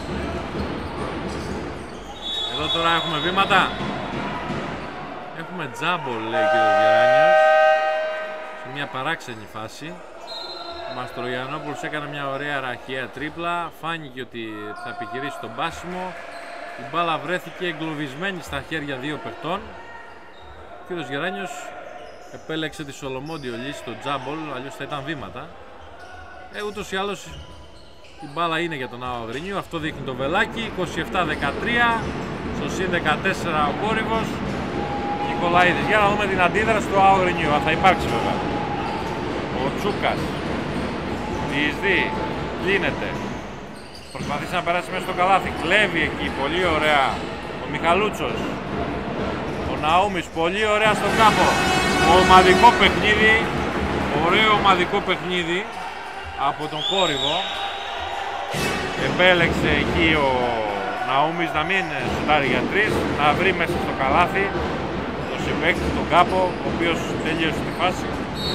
Εδώ τώρα έχουμε βήματα. Έχουμε τζάμπολ, λέει ο κ. Γεράνιος, σε μια παράξενη φάση. Ο Μαστρογιαννόπουλος έκανε μια ωραία ραχαία τρίπλα, φάνηκε ότι θα επιχειρήσει τον πάσιμο. Η μπάλα βρέθηκε εγκλωβισμένη στα χέρια δύο παιχτών. Ο κύριος Γεράνιος επέλεξε τη Σολομόντιο λύση στο τζάμπολ, αλλιώς θα ήταν βήματα. Ούτως ή άλλως η μπάλα είναι για τον Άο Αγρινίου, αυτό δείχνει το βελάκι. 27-13, στο συν 14 ο Κόρυβος. Νικολαίδης, για να δούμε την αντίδραση του Άο Αγρινίου, θα υπάρξει βέβαια. Ο Τσούκας διεισδύει, κλείνεται, προσπαθήσει να περάσει μέσα στο καλάθι, κλέβει εκεί, πολύ ωραία ο Μιχαλούτσος. Ο Ναούμης, πολύ ωραία στον κάπο. Ομαδικό παιχνίδι, ωραίο ομαδικό παιχνίδι από τον Κόρυβο. Επέλεξε εκεί ο Ναούμης να μην σουτάρει για 3, να βρει μέσα στο καλάθι τον συμπαίκτη, τον κάπο, ο οποίος τελείωσε τη φάση.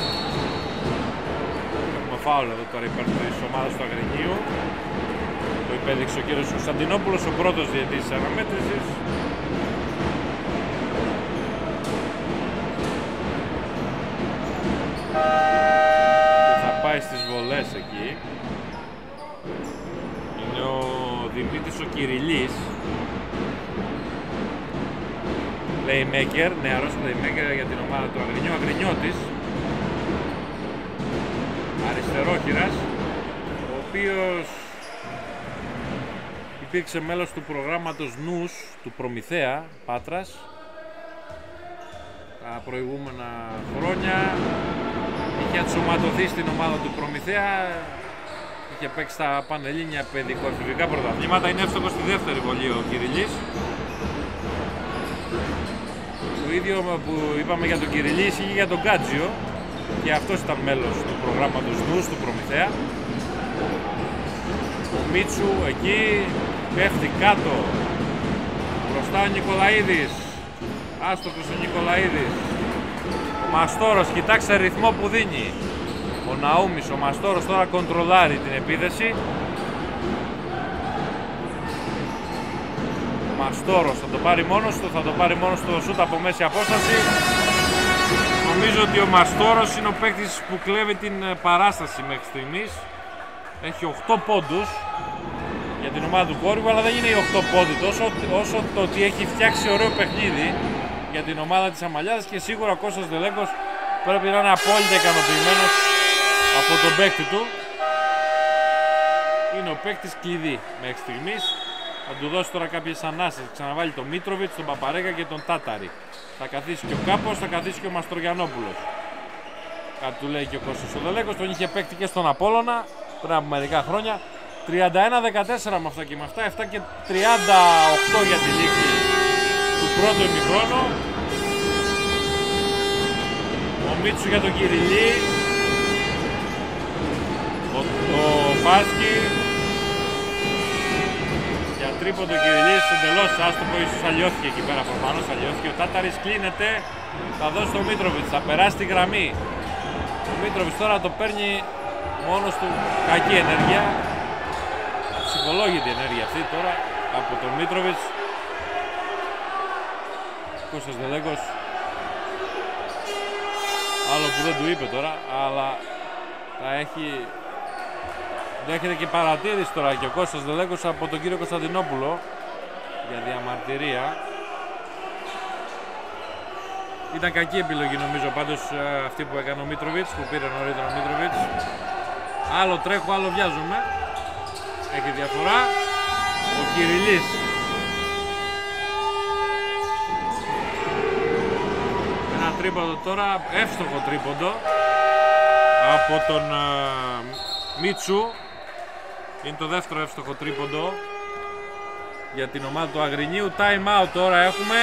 Έχουμε φάουλ εδώ τώρα υπέρ της ομάδας του Αγρινίου. Το υπέδειξε ο κύριος Κωνσταντινόπουλος, ο πρώτος διαιτητής της αναμέτρησης. Και θα πάει στις βολές εκεί. Είναι ο Δημήτρης ο Κυριλής, playmaker, νεαρός playmaker για την ομάδα του Αγρινιού, Αγρινιώτης, αριστερόχειρας, ο οποίος υπήρξε μέλος του προγράμματος νους του Προμηθέα Πάτρας τα προηγούμενα χρόνια. Είχε ενσωματωθεί στην ομάδα του Προμηθέα, είχε παίξει στα πανελλήνια παιδικοεφηβικά πρωταθλήματα. Είναι εύστοχος στη δεύτερη βολή ο Κυριλής. Το ίδιο που είπαμε για τον Κυριλή ισχύει για τον Γκάτζιο, και αυτός ήταν μέλος του προγράμματος νους του Προμηθέα. Ο Μίτσου εκεί πέφτει κάτω, μπροστά ο Νικολαίδης, άστοχος ο Νικολαίδης. Ο Μαστόρος, κοιτάξτε ρυθμό που δίνει ο Ναούμης. Ο Μαστόρος τώρα κοντρολάρει την επίθεση. Ο Μαστόρος θα το πάρει μόνος του, θα το πάρει μόνος του σούτ από μέση απόσταση. Νομίζω ότι ο Μαστόρος είναι ο παίκτης που κλέβει την παράσταση μέχρι στιγμής. Έχει 8 πόντους για την ομάδα του Κόρυβου, αλλά δεν είναι οι 8 πόντοι όσο το ότι έχει φτιάξει ωραίο παιχνίδι για την ομάδα της Αμαλιάδας, και σίγουρα ο Κώστας Δελέγκος πρέπει να είναι απόλυτα ικανοποιημένος από τον παίκτη του. Είναι ο παίκτης κλειδί μέχρι στιγμής. Θα του δώσει τώρα κάποιες ανάσες, ξαναβάλει τον Μίτροβιτς, τον Παπαρέγκα και τον Τάταρη. Θα καθίσει και ο Κάπος, θα καθίσει και ο Μαστρογιαννόπουλος. Κάτι του λέει και ο Κώστας ο Δελέγκος, τον είχε παίκτη και στον Απόλλωνα πριν από μερικά χρόνια. 31-14 με αυτά και με αυτά, 7 και 38 για τη λήξη του πρώτου ημιχρόνου. Ο Μίτσου για τον Κυριλή, ο Πάσκι για τρίποντο Κυριλής, εντελώς άστοχο, ίσως αλλιώθηκε εκεί πέρα προφανώς, αλλιώθηκε. Ο Τάταρης κλείνεται, θα δώσει τον Μίτροβιτς, θα περάσει τη γραμμή. Ο Μίτροβιτς τώρα το παίρνει μόνος του, κακή ενέργεια, ψυχολόγητη ενέργεια αυτή τώρα από τον Μίτροβιτς. Κώστας Δελέγκος, άλλο που δεν του είπε τώρα, αλλά θα έχει, δέχεται και παρατήρηση τώρα και ο Κώστας Δελέγκος από τον κύριο Κωνσταντινόπουλο για διαμαρτυρία. Ήταν κακή επιλογή νομίζω πάντως αυτή που έκανε ο Μίτροβιτς, που πήρε νωρίτερα ο Μίτροβιτς. Άλλο τρέχω, άλλο βιάζομαι. Έχει διαφορά. Ο Κυριλής. Ένα τρίποντο τώρα, εύστοχο τρίποντο από τον Μίτσου. Είναι το δεύτερο εύστοχο τρίποντο για την ομάδα του Αγρινίου. Time out τώρα έχουμε.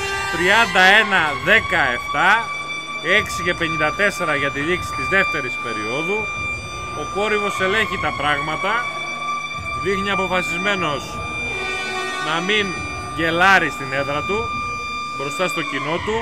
31-17, 6 και 54 για τη λήξη της δεύτερης περίοδου. Ο Κόρυβος ελέγχει τα πράγματα, δείχνει αποφασισμένος να μην γελάρει στην έδρα του, μπροστά στο κοινό του.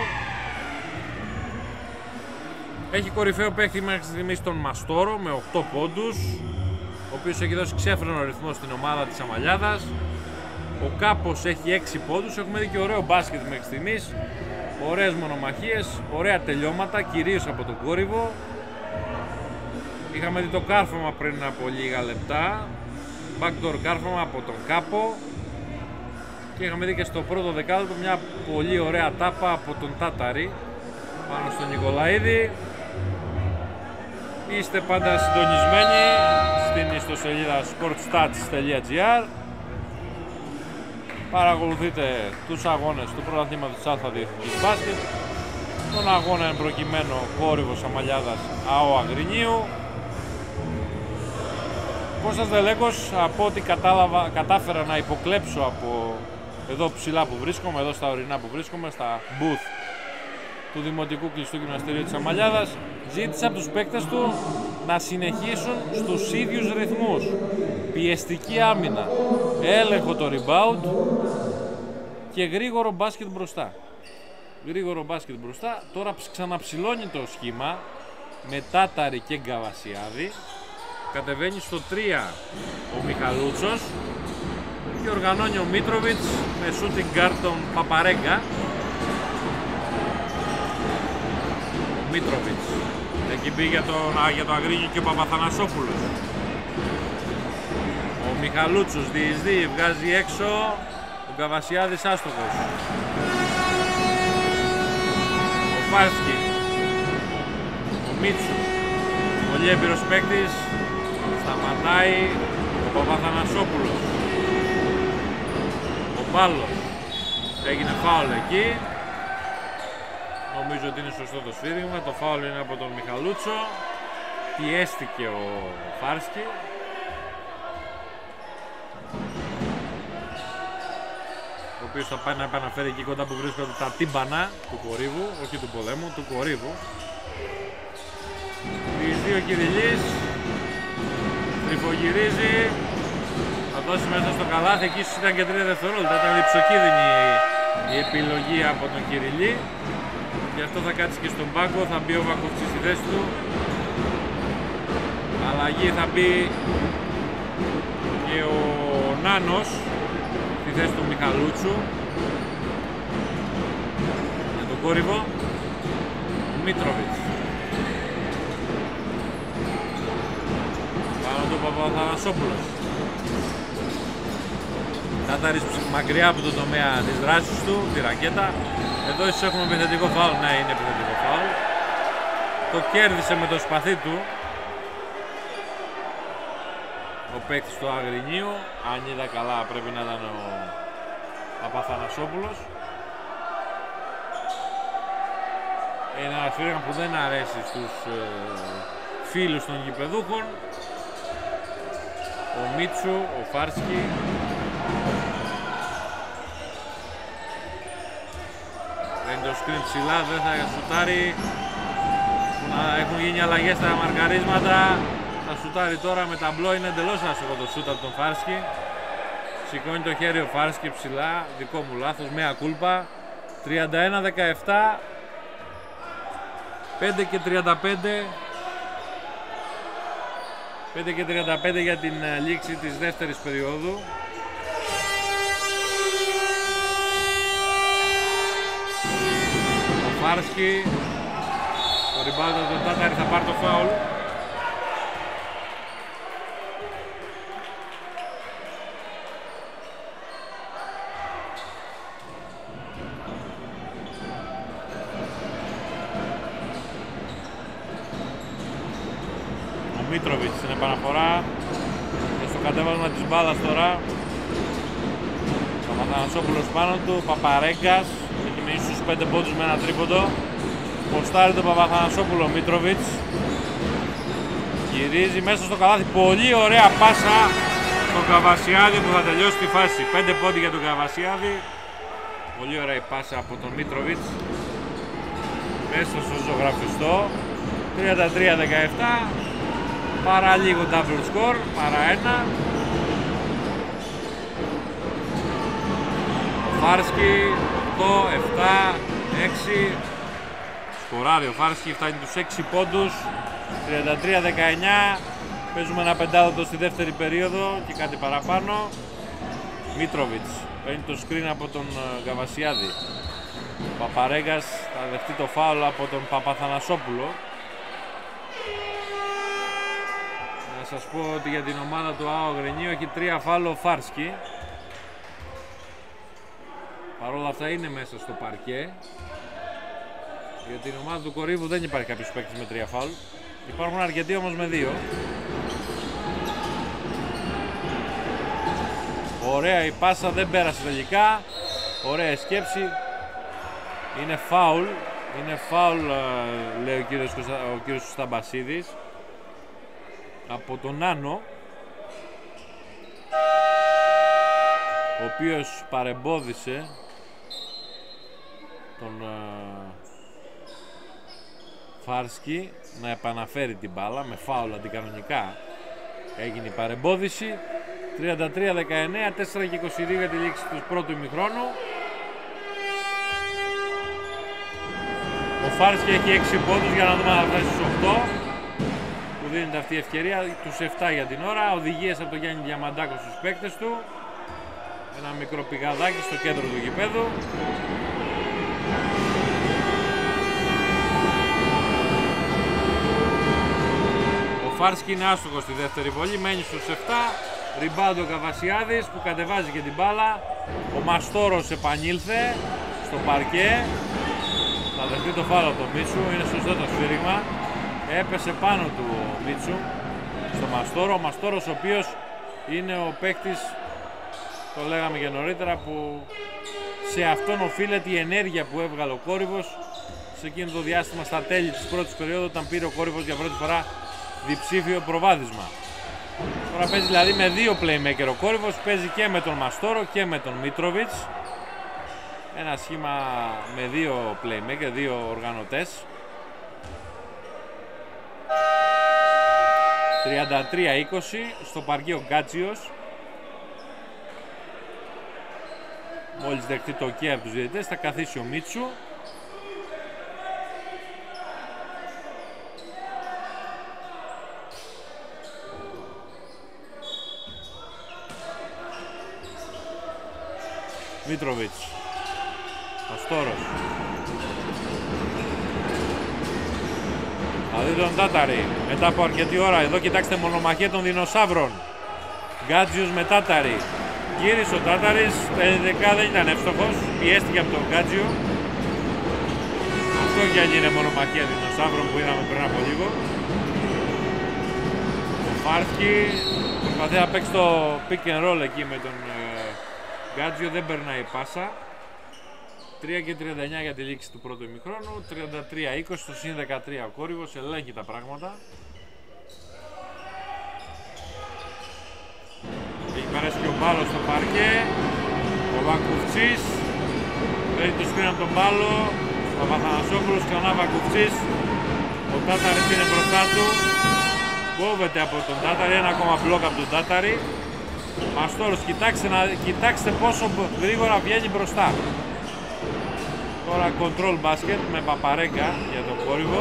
Έχει κορυφαίο παίκτη μέχρι στιγμής τον Μαστόρο με 8 πόντους, ο οποίος έχει δώσει ξέφρενο ρυθμό στην ομάδα της Αμαλιάδας. Ο Κάπος έχει 6 πόντους, έχουμε δει και ωραίο μπάσκετ μέχρι στιγμής, ωραίες μονομαχίες, ωραία τελειώματα, κυρίως από τον Κόρυβο. Είχαμε δει το κάρφωμα πριν από λίγα λεπτά, backdoor κάρφωμα από τον Κάπο, και είχαμε δει και στο πρώτο δεκάλεπτο μια πολύ ωραία τάπα από τον Τάταρη, πάνω στον Νικολαίδη. Είστε πάντα συντονισμένοι στην ιστοσελίδα sportstats.gr. Παρακολουθείτε τους αγώνες του πρωταθλήματος της Α' Διεθνικής Μπάσκετ, τον αγώνα εν προκειμένου Κόρυβος Αμαλιάδας ΑΟ Αγρινίου. Κώστας Δελέγκος, από ό,τι κατάφερα να υποκλέψω από εδώ ψηλά που βρίσκομαι, εδώ στα ορεινά που βρίσκομαι, στα booth του Δημοτικού Κλειστού Γυμναστηρίου της Αμαλιάδας, ζήτησε από τους παίκτες του να συνεχίσουν στους ίδιους ρυθμούς. Πιεστική άμυνα, έλεγχο το rebound και γρήγορο μπάσκετ μπροστά. Γρήγορο μπάσκετ μπροστά. Τώρα ξαναψηλώνει το σχήμα με Τάταρη και Γκαβασιάδη. Κατεβαίνει στο 3 ο Μιχαλούτσος και οργανώνει ο Μίτροβιτς με shooting guard τον Παπαρέγκα. Ο Μίτροβιτς. Εκεί πήγε για το Αγρίνιο και ο Παπαθανασόπουλος. Ο Μιχαλούτσος διεισδύει, βγάζει έξω. Ο Γκαβασιάδης άστοχος. Ο Φάρσκι. Ο Μίτσου. Πολύ έμπειρος παίκτης. Σταματάει ο Παπαθανασόπουλος. Ο Μπάλος. Έγινε φάουλ εκεί. Νομίζω ότι είναι σωστό το σφύριγμα. Το φάουλ είναι από τον Μιχαλούτσο. Πιέστηκε ο Φάρσκι. Ο οποίος θα πάει να επαναφέρει εκεί κοντά που βρίσκονται τα τύμπανα του Κορύβου. Όχι του πολέμου, του Κορύβου. Διεισδύει ο Κυριλής. Τριφογυρίζει. Θα δώσει μέσα στο καλάθι. Εκεί ήταν και 3 δευτερόλεπτα. Ήταν λειψοκίνδυνη η επιλογή από τον Κυριλή. Γι' αυτό θα κάτσει και στον πάγκο. Θα μπει ο Βακοφτσής στη θέση του. Αλλαγή θα μπει και ο Νάνος στη θέση του Μιχαλούτσου. Για τον Κόρυβο ο Μίτροβιτς. Πάνω του Παπαθανασόπουλος. Τάταρης μακριά από το τομέα της δράσης του, τη ρακέτα. Εδώ ίσως έχουμε επιθετικό φάουλ. Ναι, είναι επιθετικό φάουλ. Το κέρδισε με το σπαθί του ο παίκτης του Αγρινίου. Αν είδα καλά πρέπει να ήταν ο Παπαθανασόπουλος. Είναι ένα σφύριγμα που δεν αρέσει στους φίλους των γηπεδούχων. Ο Μίτσου, ο Φάρσκι. Είναι το σκριν ψηλά, δεν θα σουτάρει. Έχουν γίνει αλλαγές στα μαρκαρίσματα. Θα σουτάρει τώρα με ταμπλό, είναι εντελώς άσχετο το σούτ από τον Φάρσκι. Σηκώνει το χέρι ο Φάρσκι ψηλά, δικό μου λάθος, μία κούλπα. 31-17, 5 και 35. 5 και 35 για την λήξη της δεύτερης περίοδου. Ο Φάρσκι, το ριμπάουντ του Τάταρη, θα πάρει το φάουλ. Μίτροβιτς στην επαναφορά και στο κατέβασμα της μπάλας τώρα. Παπαθανασόπουλος πάνω του, Παπαρέγκας έχει μείνει στους 5 πόντους με ένα τρίποντο. Ποστάρει τον Παπαθανασόπουλο Μίτροβιτς, γυρίζει μέσα στο καλάθι, πολύ ωραία πάσα στον Γκαβασιάδη που θα τελειώσει τη φάση. 5 πόντοι για τον Γκαβασιάδη, πολύ ωραία η πάσα από τον Μίτροβιτς μέσα στο ζωγραφιστό. 33-17, παρά λίγο double score, παρά ένα. Φάρσκι, 8, 7, 6. Σκοράρει ο Φάρσκι, φτάνει τους 6 πόντους. 33-19. Παίζουμε ένα πεντάδοτο στη δεύτερη περίοδο και κάτι παραπάνω. Μίτροβιτς παίρνει το screen από τον Γκαβασιάδη. Ο Παπαρέγκας θα δεχτεί το φάουλ από τον Παπαθανασόπουλο. Να σας πω ότι για την ομάδα του ΑΟ Αγρινίου έχει 3 φάουλ ο Φάρσκι. Παρ' όλα αυτά είναι μέσα στο παρκέ. Για την ομάδα του Κορύβου δεν υπάρχει κάποιος παίκτης με 3 φάουλ. Υπάρχουν αρκετοί όμως με 2. Ωραία η πάσα, δεν πέρασε τελικά. Ωραία σκέψη. Είναι φάουλ. Είναι φάουλ, λέει ο κύριος Σταμπασίδης, από τον Νάνο, ο οποίος παρεμπόδισε τον Φάρσκι να επαναφέρει την μπάλα με φάουλ αντικανονικά. Έγινε η παρεμπόδιση. 33-19, 4 και 22 για τη λήξη του πρώτου ημιχρόνου. Ο Φάρσκι έχει 6 πόντους, για να δούμε αν θα φτάσει στους 8 που δίνεται αυτή η ευκαιρία, τους 7 για την ώρα. Οδηγίες από τον Γιάννη Διαμαντάκο στους παίκτες του. Ένα μικρό πηγαδάκι στο κέντρο του γηπέδου. Ο Φάρσκι είναι άστοχος στη δεύτερη βολή, μένει στους 7. Ριμπάουντ ο Καβασιάδης που κατεβάζει και την μπάλα. Ο Μαστόρος επανήλθε στο παρκέ. Θα δεχτεί το φάουλ από τον Μίτσου, είναι σωστό το σφύριγμα. Έπεσε πάνω του ο Μίτσου στο Μαστόρο. Ο Μαστόρος ο οποίος είναι ο παίκτης, το λέγαμε και νωρίτερα, που σε αυτόν οφείλεται η ενέργεια που έβγαλε ο Κόρυβος σε εκείνο το διάστημα στα τέλη της πρώτης περίοδου, όταν πήρε ο Κόρυβος για πρώτη φορά διψήφιο προβάδισμα. Τώρα παίζει δηλαδή με 2 playmaker ο Κόρυβος, παίζει και με τον Μαστόρο και με τον Μίτροβιτς. Ένα σχήμα με 2 playmaker, 2 οργανωτές. 33-20 στο παρκείο Γκάτσιος. Μόλις δεχτεί το OK από τους διαιτητές θα καθίσει ο Μίτσου. Μίτροβιτς, Αστόρος, θα δει τον Τάταρη μετά από αρκετή ώρα. Εδώ κοιτάξτε, μονομαχία των δεινοσαύρων. Γκάτζιος με Τάταρη. Γύρισε ο Τάταρης, τελικά δεν ήταν εύστοχος, πιέστηκε από τον Γκάτζιο. Αυτό κι αν είναι μονομαχία δεινοσαύρων που είδαμε πριν από λίγο. Ο Φάρσκι προσπαθεί να παίξει το pick and roll εκεί με τον Γκάτζιο, δεν περνάει πάσα. 3 και 39 για τη λήξη του πρώτου ημιχρόνου. 33-20 στο συν 13 ο Κόρυβος ελέγχει τα πράγματα. Έχει περάσει και ο Μπάλος στο παρκέ. Ο Βακουφτσής παίρνει το σκριν από τον Μπάλο. Ο Παπαθανασόπουλος, ξανά Βακουφτσής. Ο Τάταρης είναι μπροστά του. Κόβεται από τον Τάταρη, ένα ακόμα μπλοκ από τον Τάταρη. Μαστόρος, κοιτάξτε πόσο γρήγορα βγαίνει μπροστά. Τώρα control basket με Παπαρέγκα για τον Κόρυβο.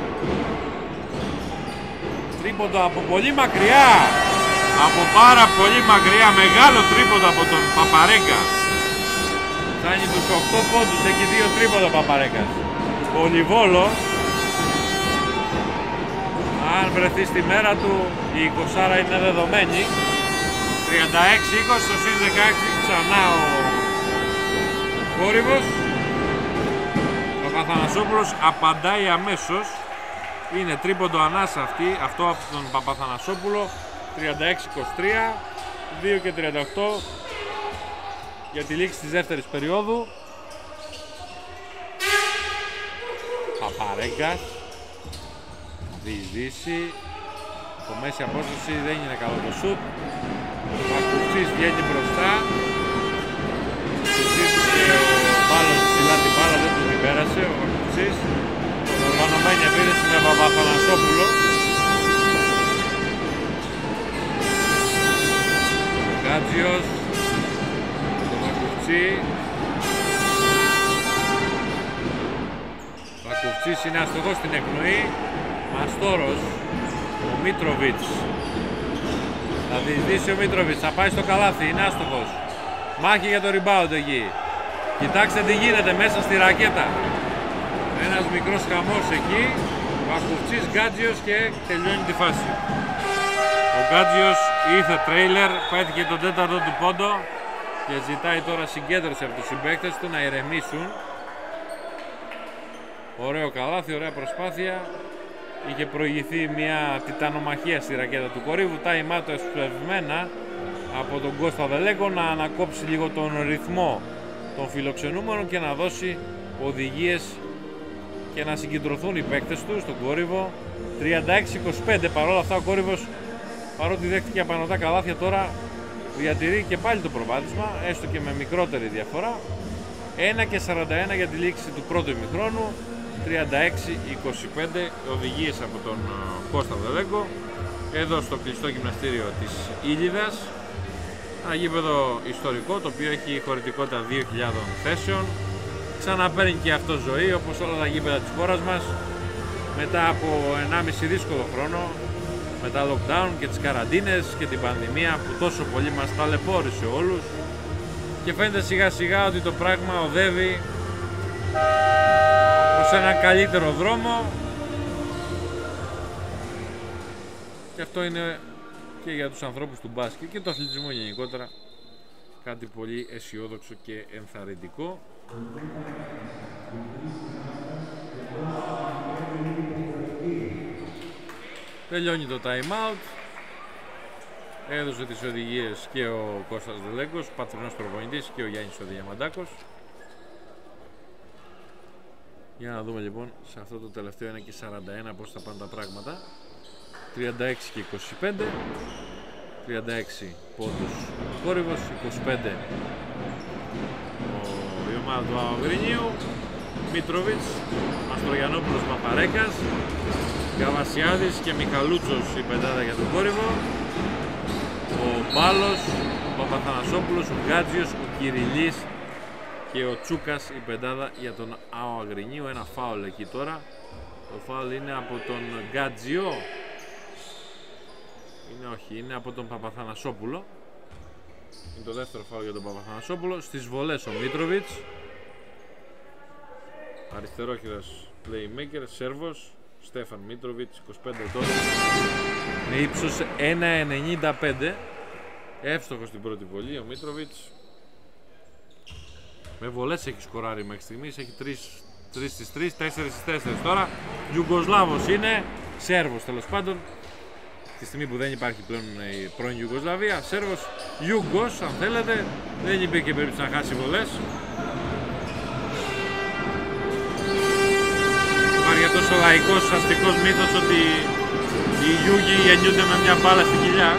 Τρίποντο από πολύ μακριά. Από πάρα πολύ μακριά, μεγάλο τρίποντο από τον Παπαρέγκα. Φτάνει τους 8 πόντους, έχει 2 τρίποντο ο Παπαρέγκας. Πολυβόλο. Αν βρεθεί στη μέρα του, η 20 είναι δεδομένη. 36-20 στο συν 16 ξανά ο Κόρυβος. Ο Παπαθανασόπουλος απαντάει αμέσως. Είναι τρίποντο ανάσα αυτό από τον Παπαθανασόπουλο. 36-23, 2 και 38 για τη λήξη της δεύτερης περίοδου. Παπαρέγκας διεισδύσει. Το μέση απόσταση δεν είναι καλό το σουτ. Ο Βακουφτσής βγαίνει μπροστά. Συζήτησε ο Μπάλος ψηλά την μπάλα, δεν του την πέρασε ο Βακουφτσής. Οργανωμένη επίθεση με Παπαθανασόπουλο. Ο Γκάτζιος, το Βακουφτσί. Ο Βακουφτσής είναι αστοχός στην εκπνοή. Μαστόρος, ο Μίτροβιτς. Θα διεισδύσει ο Μίτροβιτς, θα πάει στο καλάθι, είναι άστοχος. Μάχη για το rebound εκεί. Κοιτάξτε τι γίνεται μέσα στη ρακέτα. Ένας μικρός χαμός εκεί. Βακουφτσής, Γκάτζιος και τελειώνει τη φάση. Ο Γκάτζιος ήρθε τρέιλερ, πέτυχε τον τέταρτο του πόντο και ζητάει τώρα συγκέντρωση από τους συμπαίκτες του να ηρεμήσουν. Ωραίο καλάθι, ωραία προσπάθεια. Είχε προηγηθεί μια τιτανομαχία στη ρακέτα του κορύβου. Time out εσπευμένα από τον Κώστα Δελέγκο να ανακόψει λίγο τον ρυθμό των φιλοξενούμενων και να δώσει οδηγίες και να συγκεντρωθούν οι παίκτες του στον κόρυβο. 36-25. Παρόλα αυτά ο κόρυβος, παρότι δέχτηκε απανωτά καλάθια, τώρα διατηρεί και πάλι το προβάδισμα, έστω και με μικρότερη διαφορά. 1:41 για τη λήξη του πρώτου ημιχρόνου. 36-25 οδηγίες από τον Κώστα Δελέγκο εδώ στο κλειστό γυμναστήριο της Ήλιδας. Ένα γήπεδο ιστορικό, το οποίο έχει χωρητικότητα 2.000 θέσεων. Ξαναπαίρνει και αυτό ζωή, όπως όλα τα γήπεδα της χώρας μας, μετά από 1,5 δύσκολο χρόνο, με τα lockdown και τις καραντίνες και την πανδημία που τόσο πολύ μας ταλαιπώρησε όλους, και φαίνεται σιγά σιγά ότι το πράγμα οδεύει προς έναν καλύτερο δρόμο, και αυτό είναι και για τους ανθρώπους του μπάσκετ και του αθλητισμού γενικότερα κάτι πολύ αισιόδοξο και ενθαρρυντικό. Τελειώνει το time out. Έδωσε τις οδηγίες και ο Κώστας Δελέγκος, πατρινός προπονητής, και ο Γιάννης ο Διαμαντάκος. Για να δούμε λοιπόν σε αυτό το τελευταίο 1:41 πώς θα πάνε τα πράγματα. 36-25. 36 πόντους ο κόρυβος, 25 η ομάδα του Αγρινίου. Μίτροβιτς, Μαστρογιαννόπουλος, Παπαρέκας, Καβασιάδης και Μιχαλούτσος η πεντάδα για τον κόρυβο. Ο Μπάλος, ο Παπαθανασόπουλος, ο Γκάτζιος, ο Κυριλής και ο Τσούκας η πεντάδα για τον ΑΟ Αγρινίου. Ένα φάουλ εκεί τώρα. Το φάουλ είναι από τον Γκάτζιο. Όχι, είναι από τον Παπαθανασόπουλο. Είναι το δεύτερο φάουλ για τον Παπαθανασόπουλο. Στις βολές ο Μίτροβιτς, αριστερόχειρας playmaker, Σέρβος, Στέφαν Μίτροβιτς, 25 ετών, με ύψος 1,95. Εύστοχος στην πρώτη βολή ο Μίτροβιτς. Με βολές έχει σκοράρει μέχρι στιγμής, έχει 3 στις 3, 4 στις 4 τώρα. Ιουγκοσλάβος είναι, Σέρβος τέλος πάντων, τη στιγμή που δεν υπάρχει πλέον η πρώην Ιουγκοσλαβία. Σέρβος, Ιούγκος αν θέλετε, δεν υπήρχε περίπτωση να χάσει βολές. Υπάρχει τόσο λαϊκός αστικός μύθος ότι οι Ιούγοι γεννιούνται με μια μπάλα στην κοιλιά.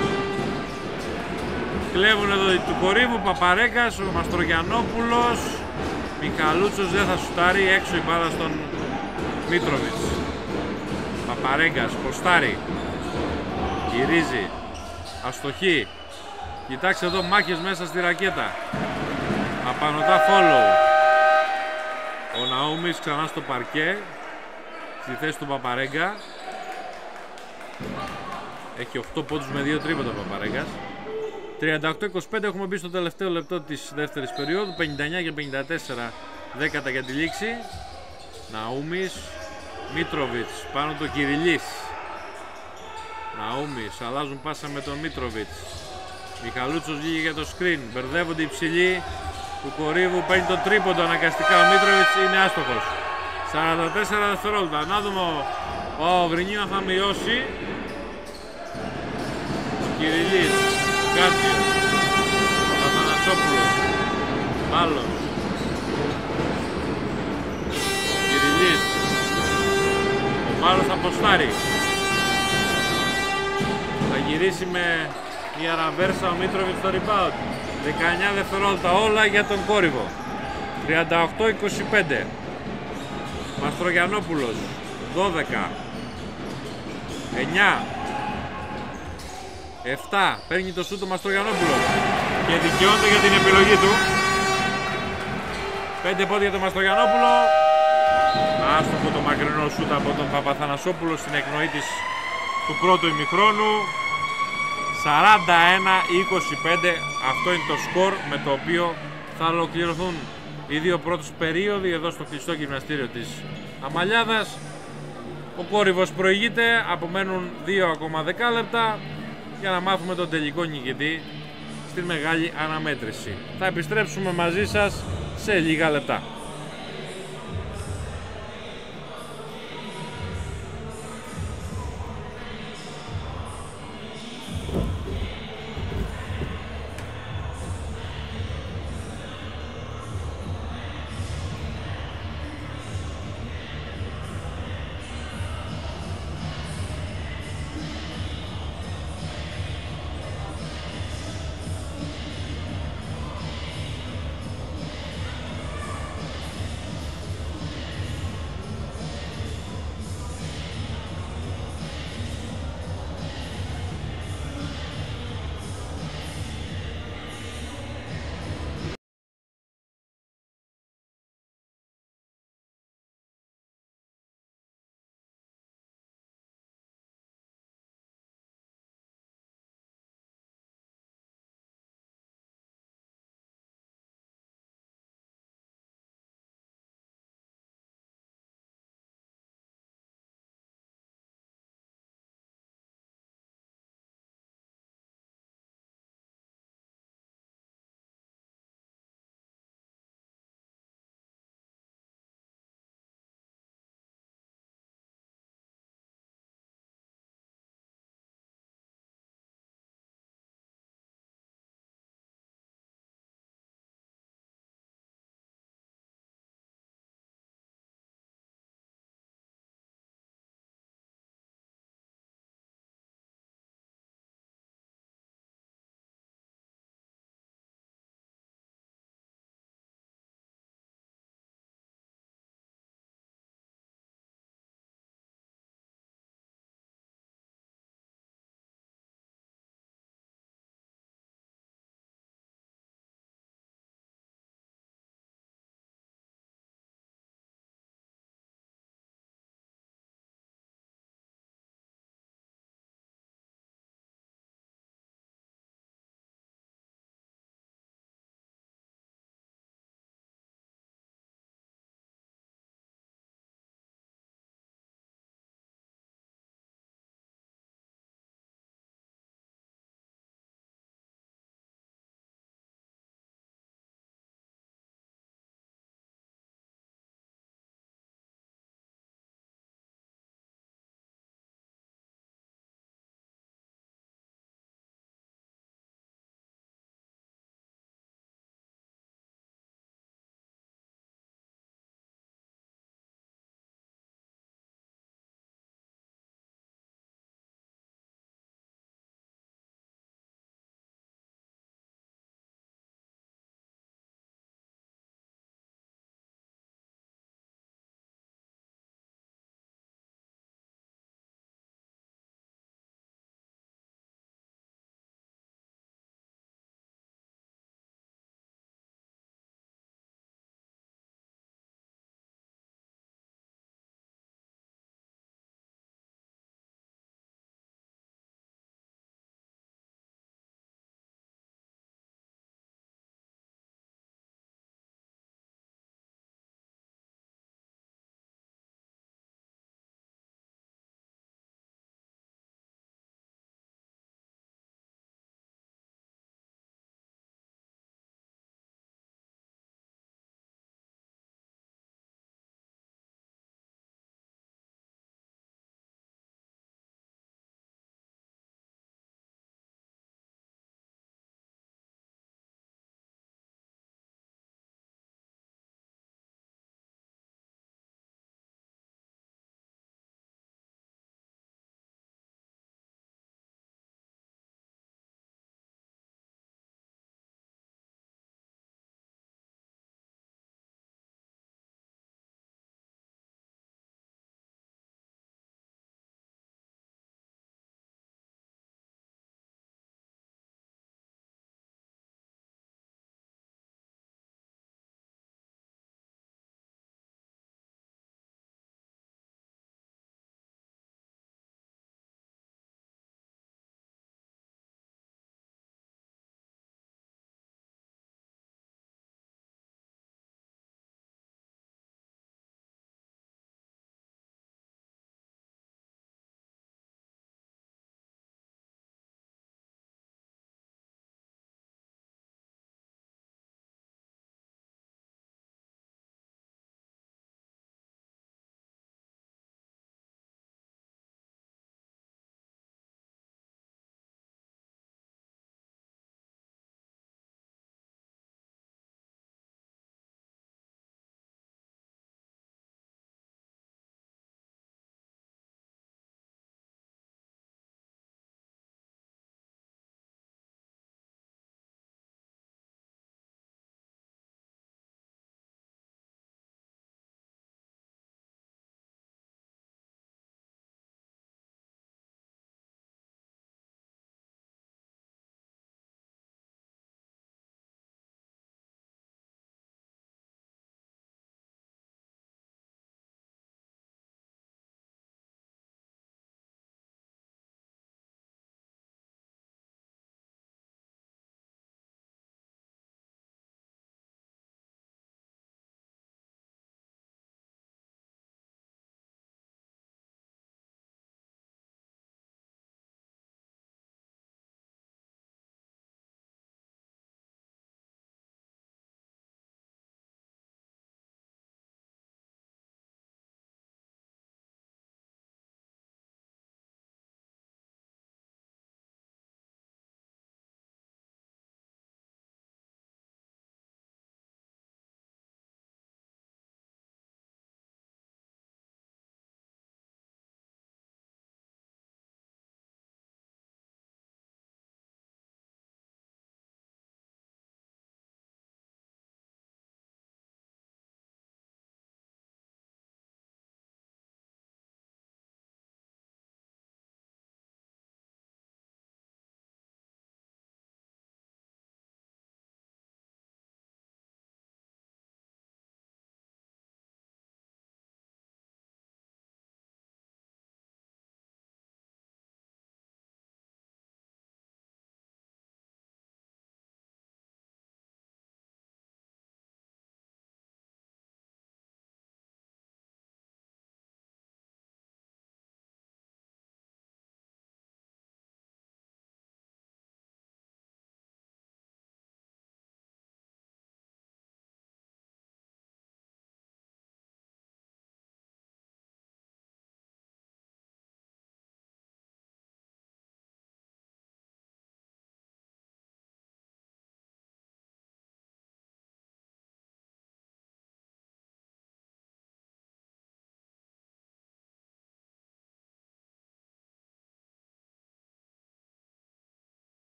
Κλέβουν εδώ του κορύβου, Παπαρέκας, ο Μαστρογιαννόπουλος, Μιχαλούτσος δεν θα σουτάρει, έξω η μπάλα στον Μίτροβιτς. Παπαρέκας, ποστάρει, γυρίζει, αστοχή. Κοιτάξτε εδώ μάχες μέσα στη ρακέτα. Απανωτά follow. Ο Ναούμις ξανά στο παρκέ, στη θέση του Παπαρέγκα. Έχει 8 πόντους με 2 τρίποτα ο Παπαρέγκας. 38-25, έχουμε μπει στο τελευταίο λεπτό της δεύτερης περίοδου. 59 και 54 δέκατα για τη λήξη. Ναούμις, Μίτροβιτς, πάνω το Κυριλής. Ναούμις, αλλάζουν πάσα με τον Μίτροβιτς. Μιχαλούτσος βγήκε για το screen, μπερδεύονται οι ψηλοί του κορύβου, παίρνει το τρίποντο αναγκαστικά ο Μίτροβιτς, είναι άστοχος. 44 δευτερόλεπτα, να δούμε ο Αγρινίου θα μειώσει. Ο Κυριλής, Γκάτζιος, Παπαθανασόπουλος, Μπάλος, Κυριλής, ο Μπάλος θα ποστάρει. Θα γυρίσει με η αραβέρσα ο Μίτροβιτς στο rebound. 19 δευτερόλεπτα όλα για τον κόρυβο. 38-25. Μαστρογιαννόπουλος, 12, 9, 7, παίρνει το σούτ ο Μαστρογιαννόπουλος και δικαιώνεται για την επιλογή του. 5 πόντια για τον Μαστρογιαννόπουλο. Άστοχο το μακρινό σούτ από τον Παπαθανασόπουλο στην εκνοή της του πρώτου ημιχρόνου. 41-25, αυτό είναι το σκορ με το οποίο θα ολοκληρωθούν οι δύο πρώτες περίοδοι εδώ στο κλειστό γυμναστήριο της Αμαλιάδας. Ο κόρυβος προηγείται, απομένουν 2 ακόμα δεκάλεπτα για να μάθουμε τον τελικό νικητή στην μεγάλη αναμέτρηση. Θα επιστρέψουμε μαζί σας σε λίγα λεπτά.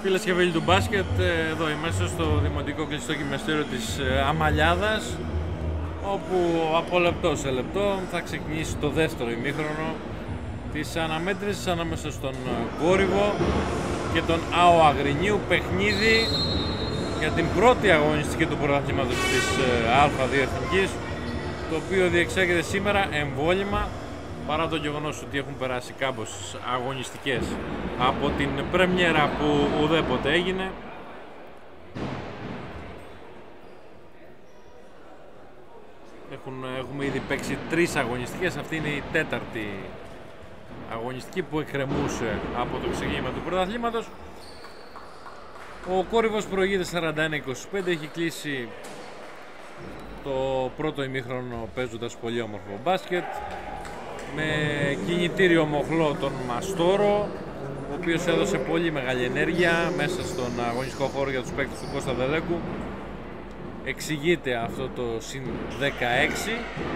Φίλες και φίλοι του μπάσκετ, εδώ είμαστε στο δημοτικό κλειστό γυμναστήριο της Αμαλιάδας, όπου από λεπτό σε λεπτό θα ξεκινήσει το δεύτερο ημίχρονο της αναμέτρησης ανάμεσα στον Κόρυβο και τον ΑΟ Αγρινίου, παιχνίδι για την πρώτη αγωνιστική του πρωταθλήματος της Α2 Εθνικής, το οποίο διεξάγεται σήμερα εμβόλυμα, παρά το γεγονός ότι έχουν περάσει κάμποσες αγωνιστικές από την πρεμιέρα που ουδέποτε έγινε. Έχουμε ήδη παίξει 3 αγωνιστικές, αυτή είναι η 4η αγωνιστική που εκκρεμούσε από το ξεκίνημα του πρωταθλήματος. Ο Κόρυβος προηγείται 41-25, έχει κλείσει το πρώτο ημίχρονο παίζοντας πολύ όμορφο μπάσκετ, με κινητήριο μοχλό τον Μαστόρο, ο οποίος έδωσε πολύ μεγάλη ενέργεια μέσα στον αγωνιστικό χώρο για τους παίκτες του Κώστα Δελέγκου. Εξηγείται αυτό το συν 16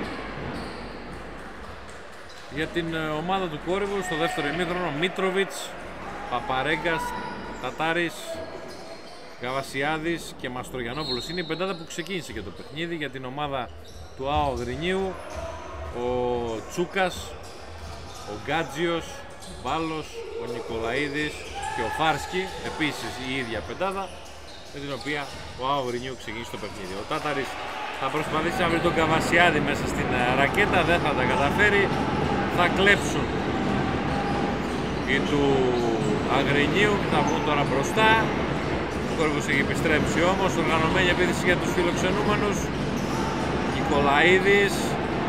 για την ομάδα του Κόρυβου. Στο δεύτερο ημίχρονο Μίτροβιτς, Παπαρέγκας, Τατάρης, Γαβασιάδης και Μαστρογιανόπουλος είναι η πεντάδα που ξεκίνησε και το παιχνίδι. Για την ομάδα του ΑΟ Αγρινίου, ο Τσούκας, ο Γκάτζιος, ο Μπάλος, ο Νικολαίδης και ο Φάρσκι, επίσης η ίδια πεντάδα με την οποία ο ΑΟ Αγρινίου ξεκίνησε το παιχνίδι. Ο Τάταρης θα προσπαθήσει να βρει τον Καβασιάδη μέσα στην ρακέτα, δεν θα τα καταφέρει, θα κλέψουν οι του Αγρινίου και θα βγουν τώρα μπροστά. Ο Κόρυβος έχει επιστρέψει όμως, οργανωμένη επίθεση για τους φιλοξενούμενους. Νικολαίδης,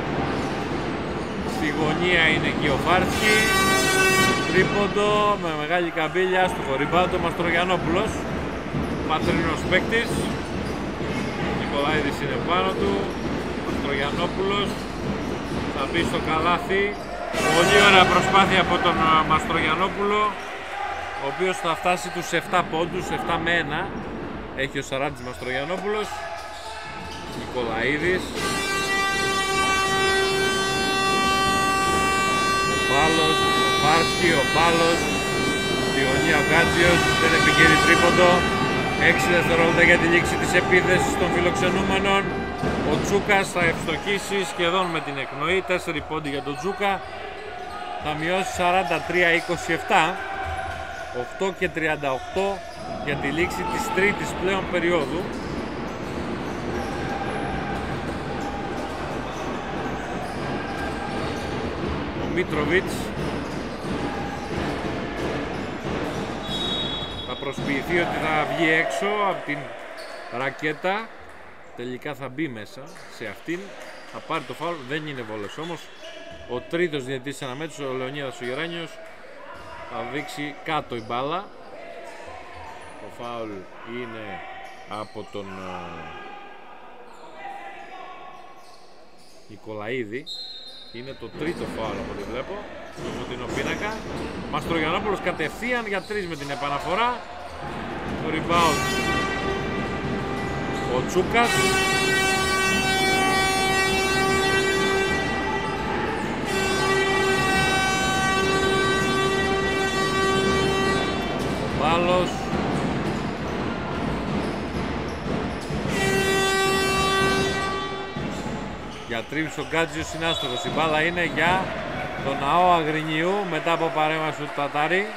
στη γωνία είναι εκεί ο Φάρσκι, τρίποντο με μεγάλη καμπύλια στο rebound ο Μαστρογιανόπουλος, πατρινός παίκτης. Ο Νικολαίδης είναι πάνω του, ο Μαστρογιανόπουλος θα μπει στο καλάθι. Πολύ ωραία προσπάθεια από τον Μαστρογιανόπουλο, ο οποίος θα φτάσει τους 7 πόντους, 7 με 1 έχει ο Σαράντης Μαστρογιανόπουλος. Νικολαίδης, ο Μπάλος, ο Φάρσκι, ο Μπάλος, στη γωνία ο Γκάτζιος, δεν επικύρει τρίποντο. 6 δευτερόλεπτα για τη λήξη της επίθεσης των φιλοξενούμενων. Ο Τσούκας θα ευστοχίσει σχεδόν με την εκπνοή, 4 πόντι για τον Τσούκα, θα μειώσει 43-27, 8 και 38 για τη λήξη της τρίτης πλέον περίοδου. Ο Μίτροβιτς θα προσποιηθεί ότι θα βγει έξω από την ρακέτα, τελικά θα μπει μέσα σε αυτήν, θα πάρει το φάουλ, δεν είναι βόλες όμως. Ο τρίτος διαιτητής αναμέτρησης, ο Λεωνίδας ο Γεράνιος, θα δείξει κάτω η μπάλα. Το φάουλ είναι από τον Νικολαίδη. Είναι το τρίτο φάουλ από ό,τι βλέπω στο φωτεινό πίνακα. Μαστρογιανόπουλος κατευθείαν για 3 με την επαναφορά. Το rebound ο Τσούκας. Ο Μπάλος. Για τρίψη ο Γκάτζιος είναι άστοχος. Η μπάλα είναι για τον ΑΟ Αγρινίου μετά από παρέμβαση του Τατάρη.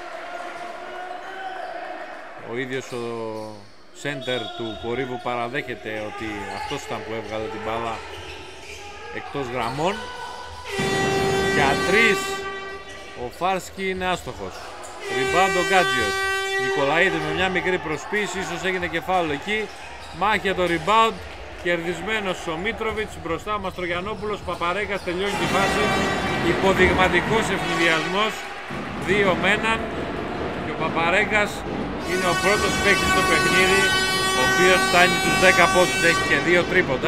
Ο ίδιος ο σέντερ του Κορύβου παραδέχεται ότι αυτός ήταν που έβγαλε την μπάλα εκτός γραμμών. Για 3 ο Φάρσκι είναι άστοχος. Rebound ο Γκάτζιος. Νικολαίδης με μια μικρή προσποίηση, ίσως έγινε και φάουλ εκεί. Μάχη για το rebound. Κερδισμένος ο Μίτροβιτς, μπροστά ο Μαστρογιανόπουλος, Παπαρέγκας τελειώνει τη φάση. Υποδειγματικός ευνηδιασμός, 2 με 1 και ο Παπαρέγκας είναι ο πρώτος παίκτης στο παιχνίδι, ο οποίος φτάνει τους 10 πόντους, έχει και 2 τρίποντα.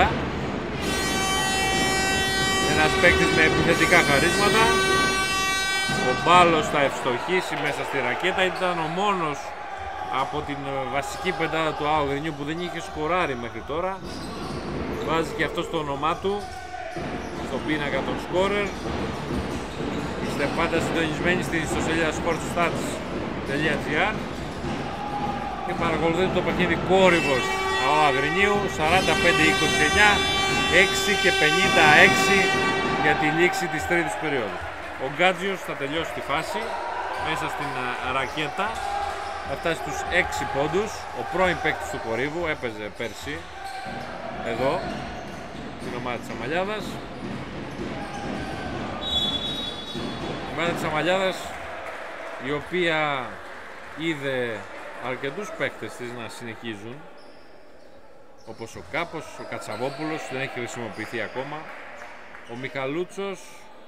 Ένας παίκτης με επιθετικά χαρίσματα. Ο Μπάλος θα ευστοχίσει μέσα στη ρακέτα, ήταν ο μόνος από την βασική πεντάδα του ΑΟ Αγρινίου που δεν είχε σκοράρει μέχρι τώρα. Βάζει και αυτό το όνομά του στο πίνακα των σκόρερ. Είστε πάντα συντονισμένοι στην ιστοσελίδα sportstats.gr. Και παρακολουθείτε το παιχνίδι Κόρυβος ΑΟ Αγρινίου, 45-29, 6 και 56 για τη λήξη της τρίτης περίοδου. Ο Γκάτζιος θα τελειώσει τη φάση μέσα στην ρακέτα, θα φτάσει στους 6 πόντους. Ο πρώην παίκτης του Κορύβου, έπαιζε πέρσι εδώ στην ομάδα της Αμαλιάδας. Η ομάδα της Αμαλιάδας, η οποία είδε αρκετούς παίκτες της να συνεχίζουν, όπως ο Κάπος, ο Κατσαβόπουλος, δεν έχει χρησιμοποιηθεί ακόμα, ο Μιχαλούτσος,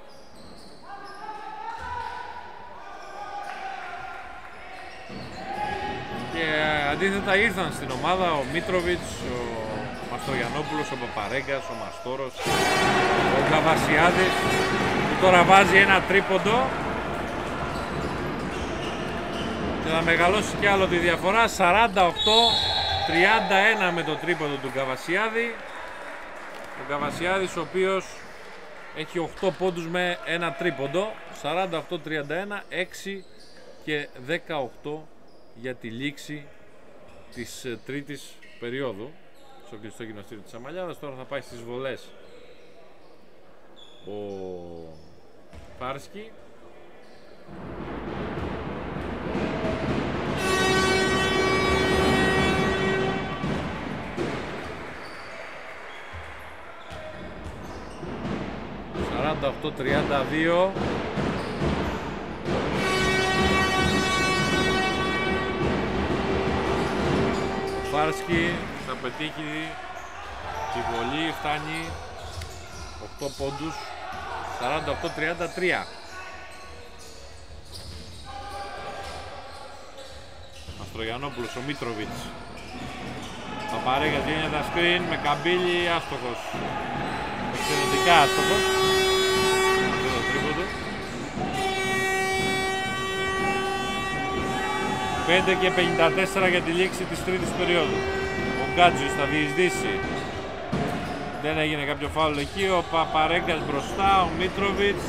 και αντίθετα ήρθαν στην ομάδα ο Μίτροβιτς, ο Μαστρογιαννόπουλος, ο Παπαρέγκας, ο Μαστόρος, ο Καβασιάδης, που τώρα βάζει ένα τρίποντο και θα μεγαλώσει κι άλλο τη διαφορά. 48-31 με το τρίποντο του Καβασιάδη. Ο Καβασιάδης, ο οποίος έχει 8 πόντους με ένα τρίποντο. 48-31, 6 και 18 για τη λήξη της τρίτης περίοδου στο κλειστό γυμναστήριο της Αμαλιάδας. Τώρα θα πάει στις βολές ο Φάρσκι. ...48-32... Ο Φάρσκι θα πετύχει τη βολή, φτάνει 8 πόντους, 48-33. Μαστρογιαννόπουλος, ο Μίτροβιτς. Παπαρέγας γίνει τα σκριν με Καμπύλη, άστοχος. Εξαιρετικά άστοχος. Αυτό το τρίποντο. 5 και 54 για τη λήξη της τρίτης περίοδου. Ο Γκάτζιος θα διεισδύσει. Δεν έγινε κάποιο φάουλ εκεί. Ο Παπαρέγκας μπροστά, ο Μίτροβιτς.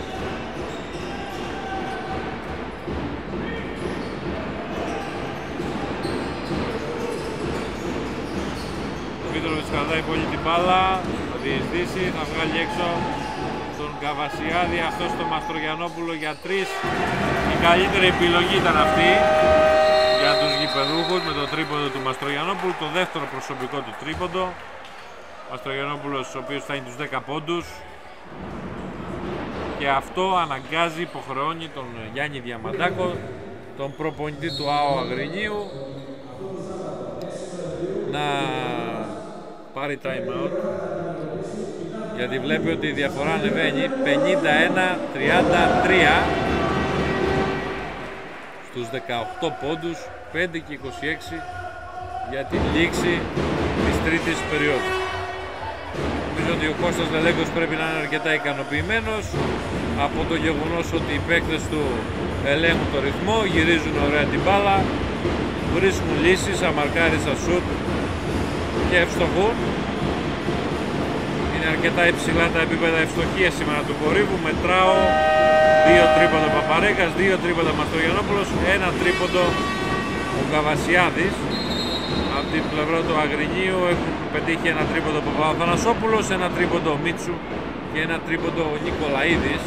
Ο Μίτροβιτς κρατάει πολύ την μπάλα. Θα διεισδύσει, θα βγάλει έξω τον Καβασιάδη. Αυτό στο Μαστρογιαννόπουλο για 3. Η καλύτερη επιλογή ήταν αυτή για τους γηπεδούχους με το τρίποντο του Μαστρογιαννόπουλου. Το δεύτερο προσωπικό του τρίποντο. Μαστρογιαννόπουλος, ο οποίος φτάνει τους 10 πόντους, και αυτό αναγκάζει, υποχρεώνει τον Γιάννη Διαμαντάκο, τον προπονητή του ΑΟ Αγρινίου, να πάρει time out, γιατί βλέπει ότι η διαφορά ανεβαίνει. 51-33 στους 18 πόντους, 5 και 26 για τη λήξη της τρίτης περίοδου. Νομίζω ότι ο Κώστας Δελέγκος πρέπει να είναι αρκετά ικανοποιημένος από το γεγονός ότι οι παίκτες του ελέγχουν το ρυθμό, γυρίζουν ωραία την μπάλα, βρίσκουν λύσεις, αμαρκάρισαν σουτ και ευστοχούν. Είναι αρκετά υψηλά τα επίπεδα ευστοχίας σήμερα του Κορύβου. Μετράω 2 τρίποντα Παπαρέγκας, 2 τρίποντα Μαστρογιαννόπουλος, 1 τρίποντο ο Καβασιάδης. Από την πλευρά του Αγρινίου έχουν πετύχει ένα τρίποντο ο Παπαθανασόπουλος, ένα τρίποντο ο Μίτσου και ένα τρίποντο ο Νικολαίδης.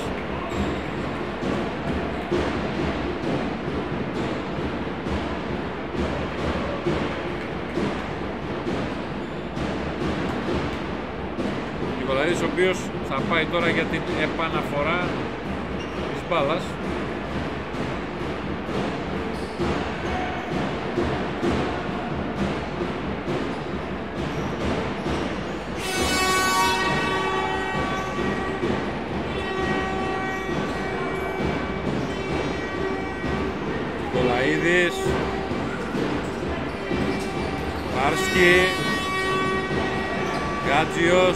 Ο Νικολαίδης, ο οποίος θα πάει τώρα για την επαναφορά της μπάλας. Νικολαίδης, Φάρσκι, Γκάτζιος,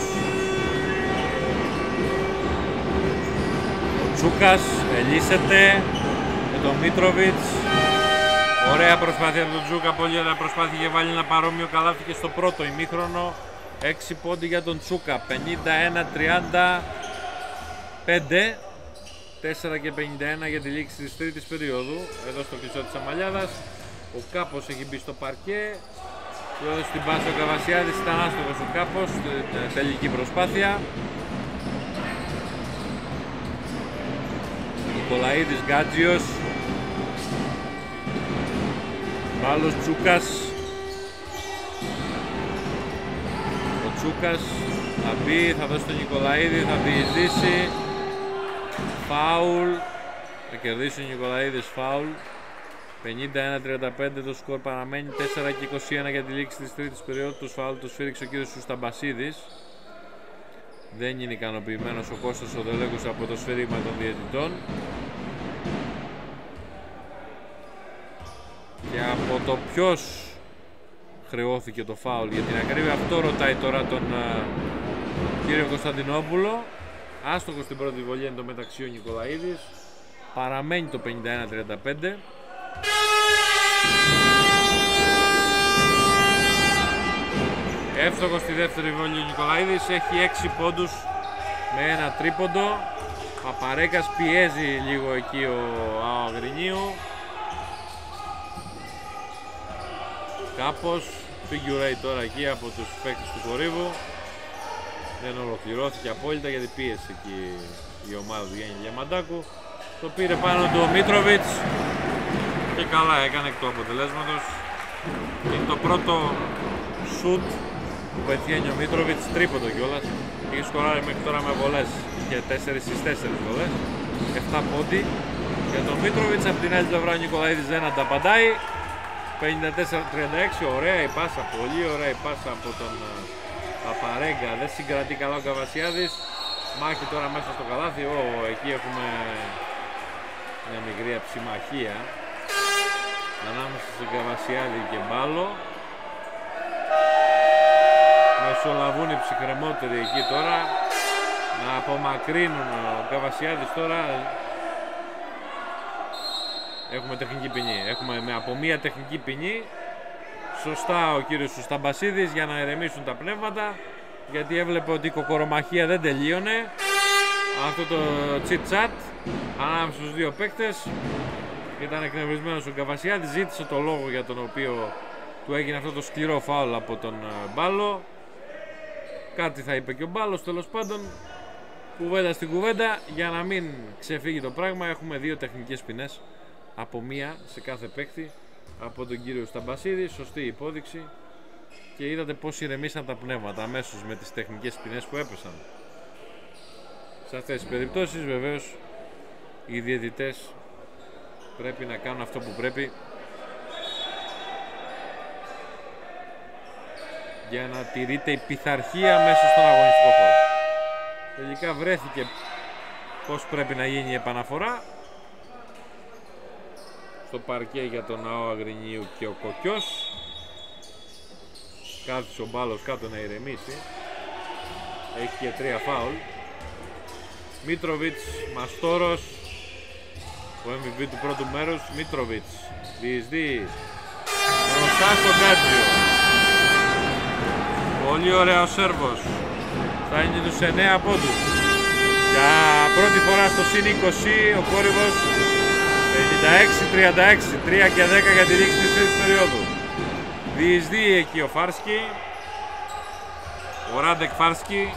ο Τσούκας ελύσεται με τον Μίτροβιτς. Ωραία προσπάθεια από τον Τσούκα, πολύ ωραία προσπάθεια, είχε βάλει ένα παρόμοιο καλάθι και στο πρώτο ημίχρονο. 6 πόντι για τον Τσούκα, 51-35. 4 και 51 για τη λήξη της τρίτης περίοδου εδώ στο κλειστό της Αμαλιάδας. Ο Κάπος έχει μπει στο παρκέ. Του έδωσε την πάσα ο Καβασιάδης, ήταν άστοχος ο Κάπος στην τελική προσπάθεια. Νικολαίδης, Γκάτζιος. Μπάλος, Τσούκας. Ο Τσούκας θα μπει, θα δώσει τον Νικολαίδη, θα διεισδύσει. Φάουλ. Θα κερδίσει ο Νικολαίδης φάουλ. 51-35 το σκορ παραμένει, 4 και 21 για τη λήξη της τρίτης περίοδου. Τους φάουλ τους σφύριξε ο κύριος Σουσταμπασίδης. Δεν είναι ικανοποιημένος ο Κώστας ο Δελέγκος από το σφύριγμα των διαιτητών. Και από το ποιος χρεώθηκε το φάουλ για την ακρίβεια, αυτό ρωτάει τώρα τον κύριο Κωνσταντινόπουλο. Άστοχος στην πρώτη βολή εν τω μεταξύ ο Νικολαίδης. Παραμένει το 51-35. Εύστοχος στη δεύτερη βολή ο Νικολαίδης, έχει 6 πόντους με ένα τρίποντο. Παπαρέκας πιέζει λίγο εκεί ο Αγρινίου. Κάπως figure τώρα εκεί από τους παίκτες του Κορύβου. Δεν ολοκληρώθηκε απόλυτα γιατί πίεσε εκεί η ομάδα του Γιάννη Διαμαντάκου. Το πήρε πάνω του ο Μίτροβιτς και καλά έκανε εκ του αποτελέσματος. Είναι το πρώτο σουτ που πετυχαίνει ο Μίτροβιτς, τρίποντο κιόλας. Έχει σκοράρει μέχρι τώρα με βολές και 4 στις 4 βολές, 7 πόντι. Για τον Μίτροβιτς, από την άλλη πλευρά ο Νικολαίδης δεν ανταπαντάει. 54-36, ωραία η πάσα, πολύ ωραία η πάσα από τον Παπαρέγκα. Δεν συγκρατεί καλά ο Καβασιάδης. Μάχη τώρα μέσα στο καλάθι. Εκεί έχουμε μια μικρή αψιμαχία ανάμεσα στον Καβασιάδη και Μπάλο. Μεσολαβούν οι ψυχρεμότεροι εκεί τώρα να απομακρύνουν. Ο Καβασιάδης τώρα. Έχουμε τεχνική ποινή. Έχουμε από μία τεχνική ποινή. Σωστά ο κύριος Σταμπασίδης για να ηρεμήσουν τα πνεύματα, γιατί έβλεπε ότι η κοκορομαχία δεν τελείωνε. Αυτό το chit-chat ανάμεσα στους δύο παίκτες. Ήταν εκνευρισμένος ο Καβασιάδης, ζήτησε το λόγο για τον οποίο του έγινε αυτό το σκληρό φάουλ από τον Μπάλο. Κάτι θα είπε και ο Μπάλος, τέλος πάντων. Κουβέντα στην κουβέντα, για να μην ξεφύγει το πράγμα, έχουμε δύο τεχνικές ποινές από μία σε κάθε παίκτη από τον κύριο Σταμπασίδη. Σωστή υπόδειξη, και είδατε πως ηρεμήσαν τα πνεύματα αμέσως με τις τεχνικές ποινές που έπεσαν. Σε αυτές τις περιπτώσεις βεβαίως οι διαιτητές πρέπει να κάνουν αυτό που πρέπει για να τηρείται η πειθαρχία μέσα στον αγωνιστικό χώρο. Τελικά βρέθηκε πως πρέπει να γίνει η επαναφορά στο παρκέ για τον ΑΟ Αγρινίου και ο Κοκκιός. Κάθισε ο Μπάλος κάτω να ηρεμήσει. Έχει και 3 φάουλ. Μίτροβιτς, Μαστόρος, ο MVP του πρώτου μέρους. Μίτροβιτς διεισδύει μπροστά στο Γκάτζιο. Πολύ ωραία ο Σέρβος. Φτάνει τους 9 πόντους. Για πρώτη φορά στο συν 20 ο Κόρυβος. 56-36, 3 και 10 για τη λήξη της τρίτης περίοδου. Διεισδύει εκεί ο Φάρσκι, ο Ράντεκ Φάρσκι.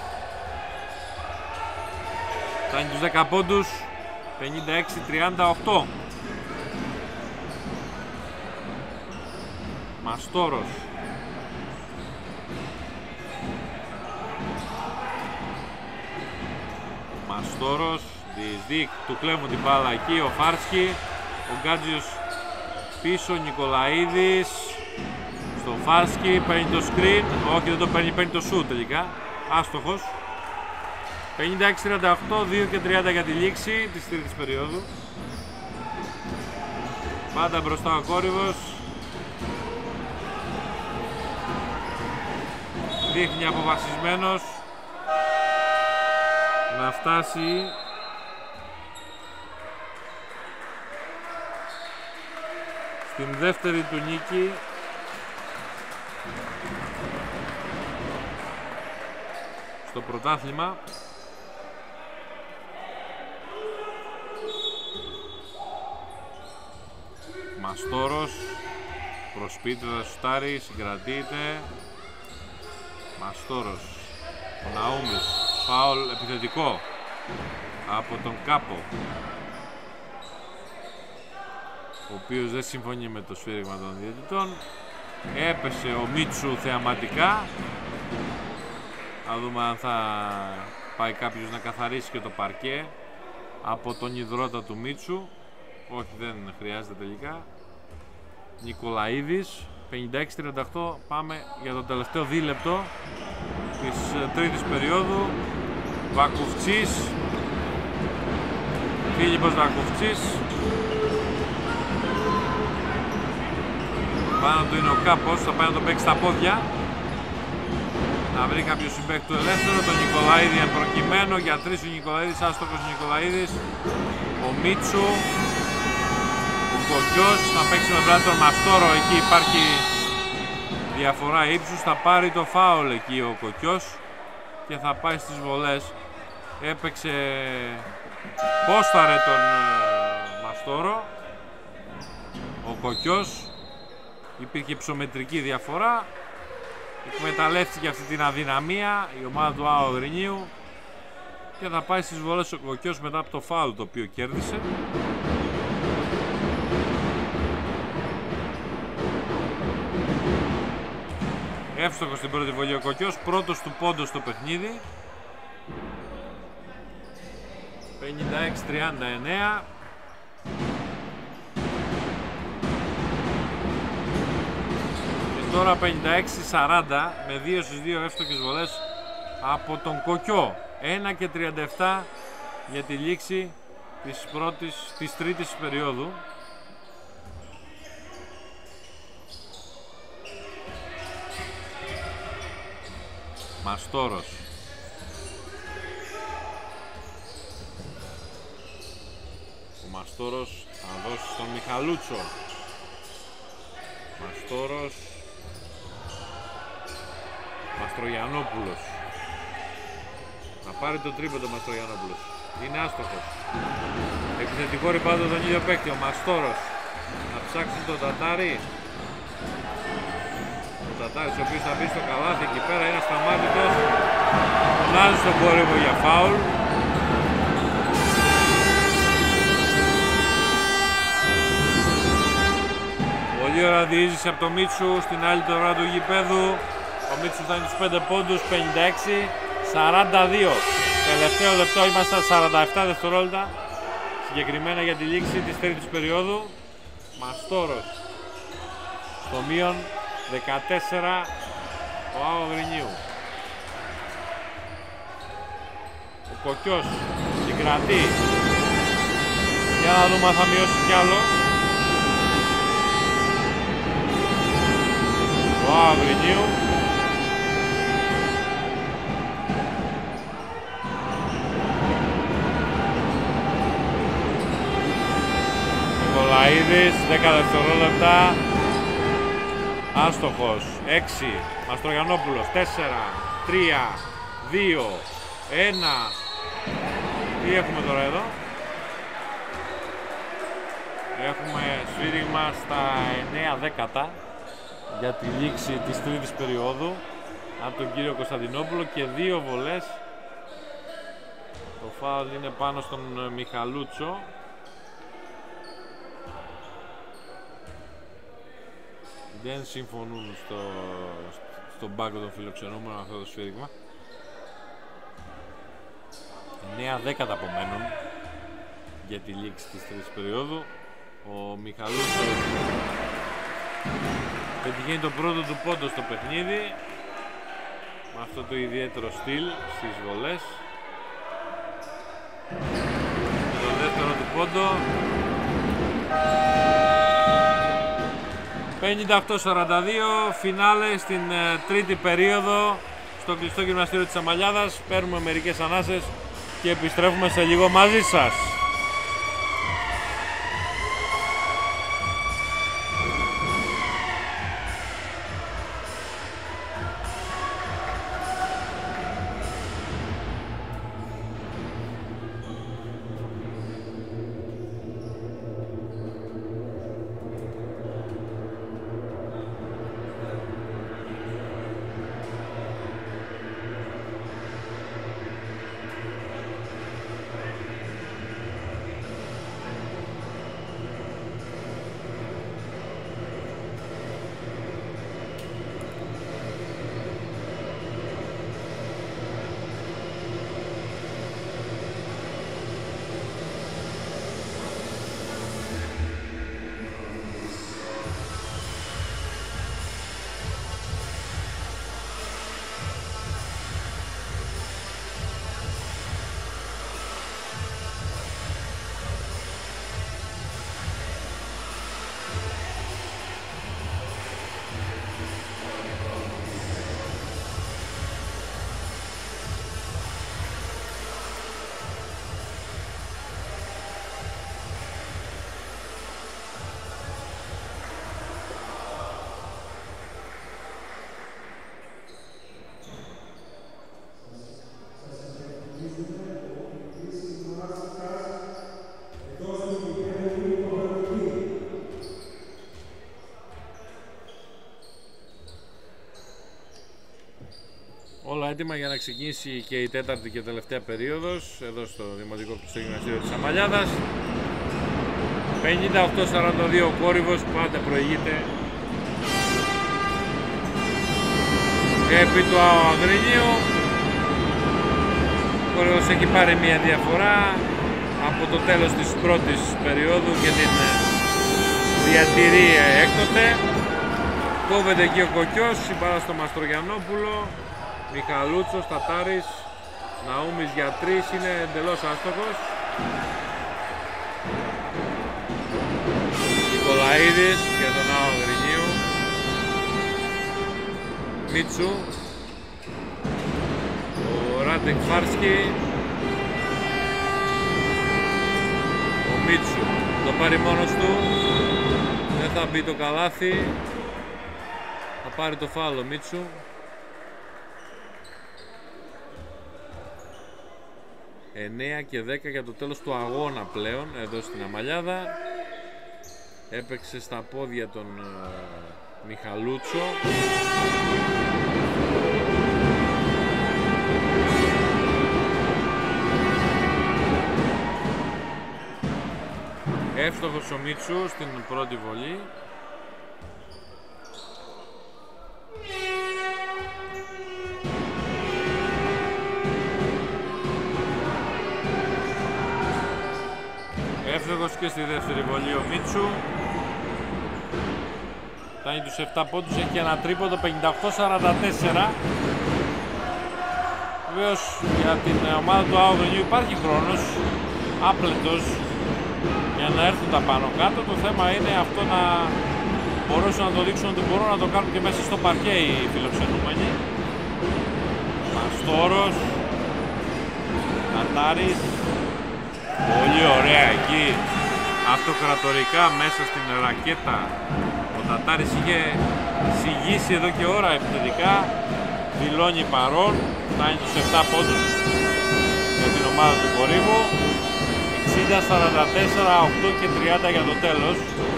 Φτάνει τους 10 πόντους, 56-38. Μαστόρος. Μαστόρος, διεισδύει, του κλέβουν την μπάλα εκεί ο Φάρσκι. Ο Γκάτζιος πίσω, Νικολαίδης στο Φάρσκι, παίρνει το screen, όχι δεν το παίρνει, παίρνει το shoot τελικά, άστοχος. 56-38, 2 και 30 για τη λήξη της τρίτης περίοδου. Πάντα μπροστά ο Κόρυβος. Δείχνει αποφασισμένος να φτάσει στην δεύτερη του νίκη στο πρωτάθλημα. Μαστόρος Προσποιείται, θα σουτάρει, συγκρατείται. Μαστόρος. Ο Ναούμης. Φάουλ επιθετικό από τον Κάπο, ο οποίος δεν συμφωνεί με το σφύριγμα των διαιτητών. Έπεσε ο Μίτσου θεαματικά. Θα δούμε αν θα πάει κάποιος να καθαρίσει και το παρκέ από τον υδρότα του Μίτσου. Όχι, δεν χρειάζεται τελικά. Νικολαίδης, 56-38. Πάμε για το τελευταίο δίλεπτο της τρίτης περίοδου. Βακουφτσής, Φίλιππος Βακουφτσής. Πάνω του είναι ο Κάπος, θα πάει να τον παίξει στα πόδια. Να βρει κάποιο συμπαίχτη του ελεύθερο. Τον Νικολαίδη εν προκειμένου. Για τρεις ο Νικολαίδης, άστοχος ο Νικολαίδης. Ο Μίτσου. Ο Κοκκιός θα παίξει με πλάτη τον Μαστόρο. Εκεί υπάρχει διαφορά ύψους. Θα πάρει το φάουλ εκεί ο Κοκκιός και θα πάει στις βολές. Έπαιξε, πόσταρε τον Μαστόρο ο Κοκκιός. Υπήρχε ψωμετρική διαφορά. Εκμεταλλεύτηκε αυτή την αδυναμία η ομάδα του ΑΟ Αγρινίου και θα πάει στις βολές ο Κοκκιός μετά από το φάουλ το οποίο κέρδισε. Εύστοχος στην πρώτη βολή ο Κοκκιός, πρώτος του πόντος στο παιχνίδι. 56-39. Τώρα 56-40 με 2 στις 2 εύστοχες βολές από τον Κοκκιό. 1 και 37 για τη λήξη της τρίτης περίοδου. Μαστόρος. Ο Μαστόρος θα δώσει στον Μιχαλούτσο. Μαστόρος. Μαστρογιαννόπουλος. Θα πάρει το τρίποντο Μαστρογιαννόπουλος. Είναι άστοχος. Επιθετικό ριμπάουντ τον ίδιο παίκτη. Ο Μαστόρος. Θα ψάξει τον Τατάρι. Ο Τατάρης ο οποίος θα μπει στο καλάθι εκεί πέρα. Είναι ασταμάτητος. Φωνάζει στον κόρυβο για φάουλ. Πολύ ωραία διείσδυση από το Μίτσου στην άλλη πλευρά του γηπέδου. Ο Μίτσου θα είναι στους 5 πόντους, 56-42. Τελευταίο λεπτό, είμαστε στα 47 δευτερόλεπτα. Συγκεκριμένα για τη λήξη της τρίτης περίοδου. Μαστόρος στο μείον 14 ο ΑΟ Αγρινίου. Ο Κοκκιός συγκρατεί. Για να δούμε αν θα μειώσει κι άλλο. Ο ΑΟ Αγρινίου. Νικολαίδης, 10 δευτερόλεπτα. Άστοχος, 6. Μαστρογιαννόπουλος, 4, 3, 2, 1. Τι έχουμε τώρα εδώ? Έχουμε σφύριγμα στα 9 δέκατα για τη λήξη της τρίτης περίοδου από τον κύριο Κωνσταντινόπουλο και 2 βολές. Το φάουλ είναι πάνω στον Μιχαλούτσο. Δεν συμφωνούν στον πάγκο των φιλοξενούμενων αυτό το σφύριγμα. 9 δέκατα απομένουν για τη λήξη της τρίτης περίοδου. Ο Μιχαλούτσος πετυχαίνει το πρώτο του πόντο στο παιχνίδι με αυτό το ιδιαίτερο στυλ στις βολές. Και το δεύτερο του πόντο 58-42, φινάλε στην τρίτη περίοδο στο κλειστό γυμναστήριο της Αμαλιάδας. Παίρνουμε μερικές ανάσες και επιστρέφουμε σε λίγο μαζί σας. έτοιμα για να ξεκινήσει και η τέταρτη και τελευταία περίοδος εδώ στο Δημοτικό στο Γυμναστήριο της Αμαλιάδας. 58-42 ο Κόρυβος, πάντα προηγείται επί του Αγρινίου. Ο Κόρυβος έχει πάρει μια διαφορά από το τέλος της πρώτης περίοδου και την διατηρεί έκτοτε. Κόβεται εκεί ο Κοκκιός, η μπάλα στο Μαστρογιαννόπουλο. Μιχαλούτσος, Τατάρης, Ναούμης για 3, είναι εντελώς άστοχος. Νικολαίδης για τον Άο Αγρινίου. Μίτσου. Ο Ράντεκ Φάρσκι. Ο Μίτσου το πάρει μόνος του. Δεν θα μπει το καλάθι. Θα πάρει το φάουλ ο Μίτσου. 9 και 10 για το τέλος του αγώνα πλέον εδώ στην Αμαλιάδα. Έπαιξε στα πόδια τον Μιχαλούτσο. Εύστοχος ο Μίτσου στην πρώτη βολή. Εύστοχος και στη δεύτερη βολή ο Μίτσου. Φτάνει τους 7 πόντους, έχει ένα τρίποντο 58-44. Βεβαίως για την ομάδα του Αγρινίου υπάρχει χρόνος άπλετος για να έρθουν τα πάνω κάτω. Το θέμα είναι αυτό να μπορούσαν να το δείξουν ότι μπορούν να το κάνουν και μέσα στο παρκέ οι φιλοξενούμενοι. Μαστόρος, Νατάρης, πολύ ωραία εκεί αυτοκρατορικά μέσα στην ρακέτα. Ο Τατάρης είχε συγγύσει εδώ και ώρα επιθετικά, δηλώνει παρόν, φτάνει τους 7 πόντους για την ομάδα του Κορύβου. 60-44, 8 και 30 για το τέλος.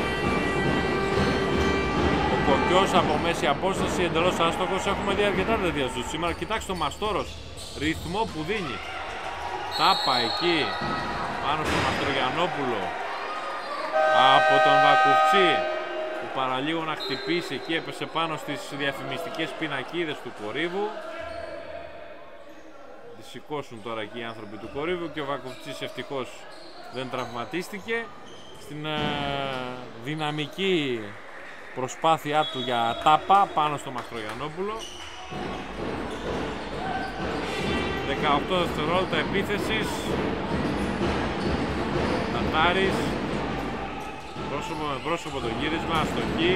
Ο Κοκκιός από μέση απόσταση εντελώς άστοχος. Έχουμε δει αρκετά τέτοια σου σήμερα. Κοιτάξτε το Μαστόρος, ρυθμό που δίνει. Τάπα εκεί πάνω στο Μαστρογιαννόπουλο από τον Βακουφτσί που παραλίγο να χτυπήσει εκεί, έπεσε πάνω στις διαφημιστικές πινακίδες του Κορύβου. Τη σηκώσουν τώρα εκεί οι άνθρωποι του Κορύβου και ο Βακουφτσής ευτυχώς δεν τραυματίστηκε στην δυναμική προσπάθειά του για τάπα πάνω στο Μαστρογιαννόπουλο. 18 δευτερόλεπτα επίθεσης. Τατάρης, πρόσωπο με πρόσωπο το γύρισμα, αστοχή.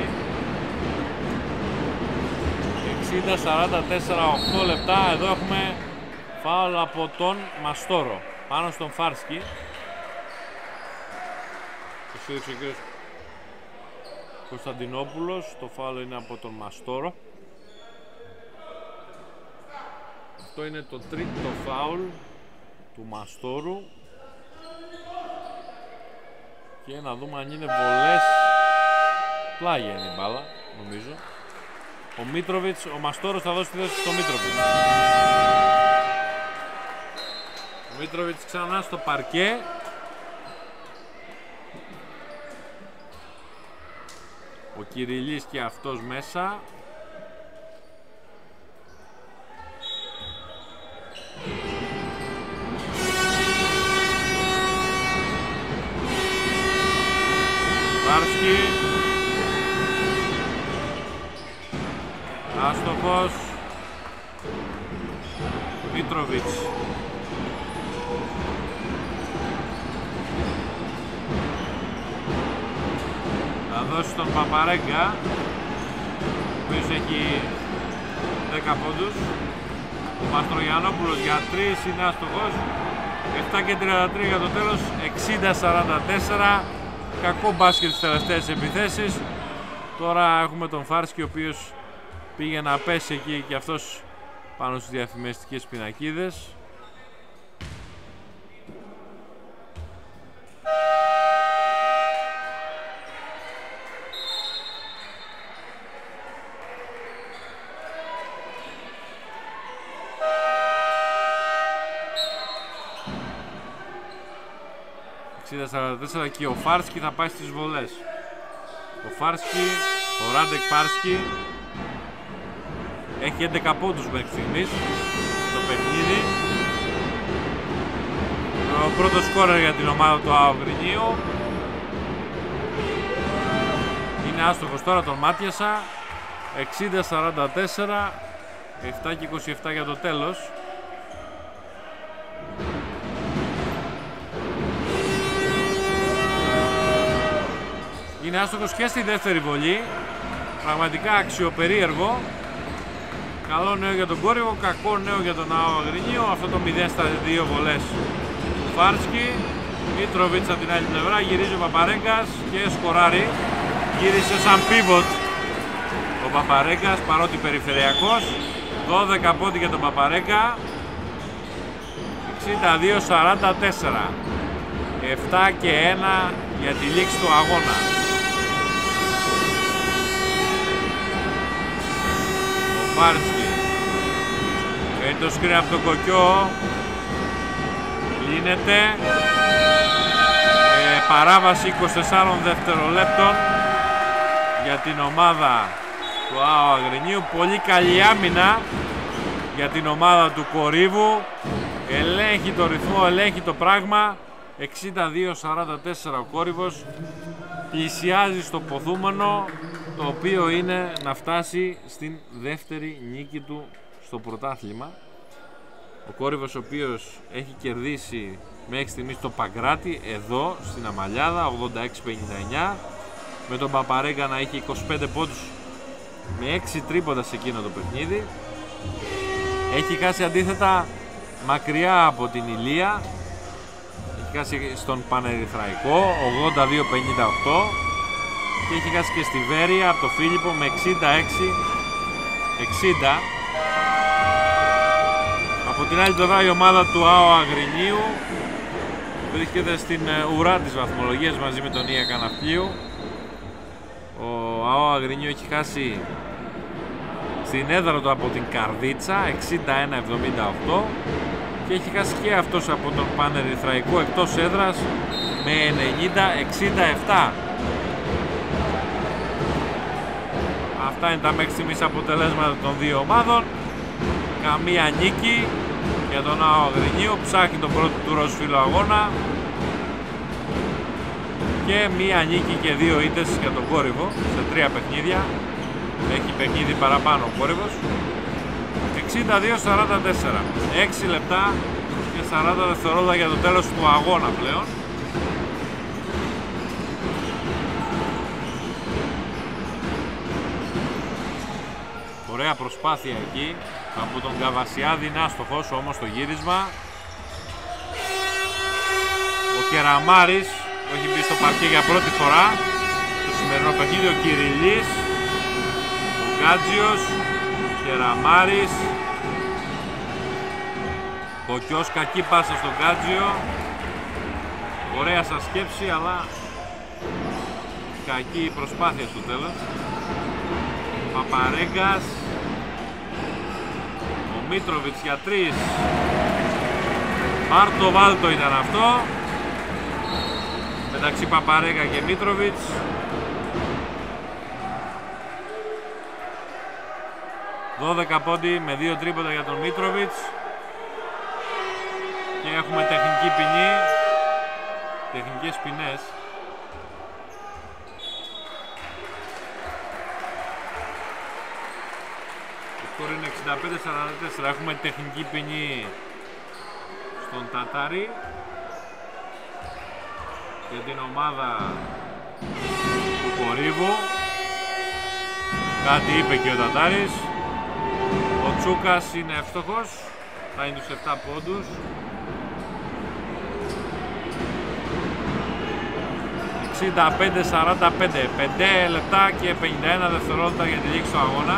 60-44, 8 λεπτά. Εδώ έχουμε φάουλ από τον Μαστόρο πάνω στον Φάρσκι. Το σύνδεξε ο κ. Κωνσταντινόπουλος. Το φάουλ είναι από τον Μαστόρο. Αυτό είναι το τρίτο φάουλ του Μαστόρου. Και να δούμε αν είναι βολές. Πλάγια είναι η μπάλα, νομίζω. Ο Μίτροβιτς, ο Μαστόρος θα δώσει τη θέση στο Μίτροβιτς. Ο Μίτροβιτς ξανά στο παρκέ. Ο Κυριλής και αυτός μέσα. Βάρσκι. Άστοχος. Μίτροβιτς. Θα δώσει τον Παπαρέγκα, ο οποίος έχει 10 πόντους. Ο Μαστρογιαννόπουλος για 3 είναι άστοχος. 7 και 33 για το τέλος. 60-44. Κακό μπάσκετ στις τελευταίες επιθέσεις. Τώρα έχουμε τον Φάρσκι, ο οποίος πήγε να πέσει εκεί και αυτός πάνω στις διαφημιστικές πινακίδες. 60-44 και ο Φάρσκι θα πάει στις βολές. Ο Φάρσκι, ο Ράντεκ Φάρσκι έχει 11 πόντους μέχρι στιγμής στο παιχνίδι. Ο πρώτος σκόρερ για την ομάδα του ΑΟ Αγρινίου. Είναι άστοχος τώρα, τον μάτιασα. 60-44, 7 και 27 για το τέλος. Είναι άστοχος και στη δεύτερη βολή. Πραγματικά αξιοπερίεργο. Καλό νέο για τον Κόρυβο, κακό νέο για τον ΑΟ Αγρινίου. Αυτό το 0 στα 2 βολές του Φάρσκι. Μίτροβιτς από την άλλη πλευρά, γυρίζει ο Παπαρέγκας και σκοράρει. Γύρισε σαν πίβοτ ο Παπαρέγκας, παρότι περιφερειακός. 12 πόντι για τον Παπαρέγκα. 62-44. 7 και 1 για τη λήξη του αγώνα. Ο Φάρσκι παίρνει το σκριν από τον Κοκκιό. Λύνεται. Παράβαση 24 δευτερολέπτων για την ομάδα του ΑΟ Αγρινίου. Πολύ καλή άμυνα για την ομάδα του Κορύβου. Ελέγχει το ρυθμό, ελέγχει το πράγμα. 62-44 ο Κόρυβος πλησιάζει στο ποθούμενο, το οποίο είναι να φτάσει στην δεύτερη νίκη του στο πρωτάθλημα. Ο Κόρυβος, ο οποίος έχει κερδίσει μέχρι στιγμής το Παγκράτη εδώ στην Αμαλιάδα 86-59, με τον Παπαρέγκα να έχει 25 πόντους με 6 τρίποντα σε εκείνο το παιχνίδι. Έχει χάσει αντίθετα μακριά από την Ηλία, έχει χάσει στον Πανερυθραϊκό 82-58 και έχει χάσει και στη Βέρεια από το Φίλιππο με 66-60. Από την άλλη πλευρά η ομάδα του ΑΟ Αγρινίου βρίσκεται στην ουρά της βαθμολογίας μαζί με τον Ία Καναφλίου. Ο ΑΟ Αγρινίου έχει χάσει στην έδρα του από την Καρδίτσα 61-78 και έχει χάσει και αυτός από τον Πανερυθραϊκό εκτός έδρας με 90-67. Αυτά είναι τα μέχρι στιγμής αποτελέσματα των δύο ομάδων. Καμία νίκη για τον ΑΟ Αγρινίου, ψάχνει τον πρώτο του ροσφύλλο αγώνα και μία νίκη και 2 ήττες για τον Κόρυβο σε 3 παιχνίδια. Έχει παιχνίδι παραπάνω ο Κόρυβος. 62-44, 6 λεπτά και 40 δευτερόλεπτα για το τέλος του αγώνα πλέον. Ωραία προσπάθεια εκεί από τον Καβασιάδη, είναι άστοχος όμως το γύρισμα. Ο Κεραμάρης έχει μπει στο παρκέ για πρώτη φορά το σημερινό παιχνίδι. Ο Κυριλής, ο Γκάτζιος, ο Κεραμάρης, Κοκκιός, κακή πάσα στον Γκάτζιο. Ωραία σας σκέψη, αλλά κακή προσπάθεια στο τέλος. Παπαρέγκας, ο Μίτροβιτς για 3. Πάρτο βάλτο ήταν αυτό μεταξύ Παπαρέγκα και Μίτροβιτς. «12 πόντι με 2 τρίποντα για τον Μίτροβιτς και έχουμε τεχνική ποινή, τεχνικές ποινές. Το σκορ είναι 65-44. Έχουμε τεχνική ποινή στον Τατάρη για την ομάδα του Κορύβου. Κάτι είπε και ο Τατάρης. Ο Τσούκας είναι εύστοχος, θα είναι τους 7 πόντους. 65-45, 5 λεπτά και 51 δευτερόλεπτα για τη λήξη του αγώνα.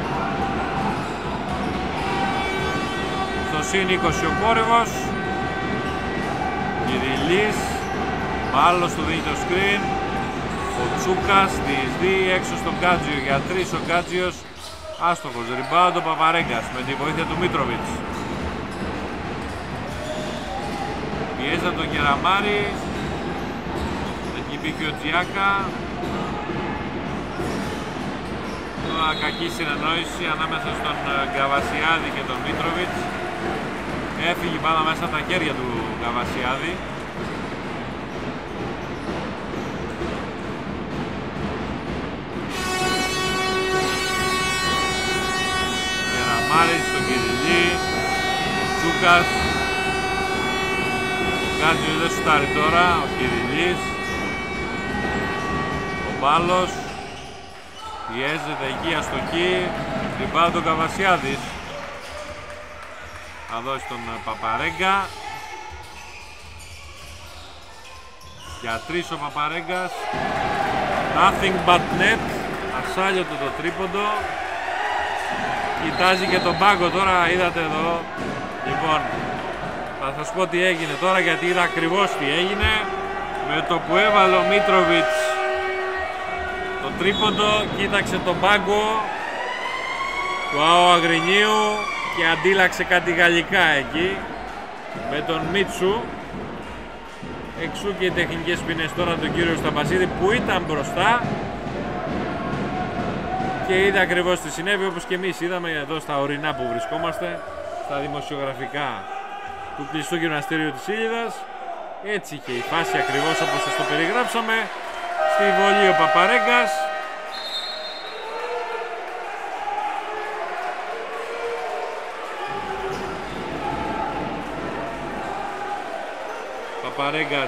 Στο συν 20 ο Κόρυβος. Κυριλής, Μάλλος του δίνει το screen. Ο Τσούκας διεισδύει έξω στον Γκάτζιο για 3 ο Γκάτζιος. Άστοχος, rebound ο Παπαρέγκας με τη βοήθεια του Μίτροβιτς. Πιέζει από τον Κεραμάρη. μπήκε ο Τζιάκα. Τώρα κακή συνεννόηση ανάμεσα στον Γκαβασιάδη και τον Μίτροβιτς. Έφυγε πάνω μέσα από τα χέρια του Γκαβασιάδη. Μάρις, τον Κυριλή, ο Τσούκας. Ο Γκάτζιος δεν σουτάρει τώρα, ο Κυριλής. Ο Μπάλος. Πιέζεται εκεί αστοχή. Ριμπάουντ ο Καβασιάδης. Θα δώσει τον Παπαρέγκα. Για 3 ο Παπαρέγκας. Nothing but net. Ασάλιωτο το τρίποντο. Κοιτάζει και τον πάγκο τώρα, είδατε εδώ. Λοιπόν, θα σας πω τι έγινε τώρα, γιατί είδα ακριβώς τι έγινε. Με το που έβαλε ο Μίτροβιτς το τρίποντο, κοίταξε τον πάγκο του ΑΟ Αγρινίου και αντίλαξε κάτι γαλλικά εκεί με τον Μίτσου. Εξού και οι τεχνικές ποινές τώρα τον κύριο Σταμπασίδη που ήταν μπροστά και είδα ακριβώς τι συνέβη, όπως και εμείς είδαμε εδώ στα ορεινά που βρισκόμαστε, στα δημοσιογραφικά του κλειστού γυμναστήριου της Ήλιδας. Έτσι είχε η φάση ακριβώς όπως σας το περιγράψαμε. Στη βολή ο Παπαρέγκας. Παπαρέγκας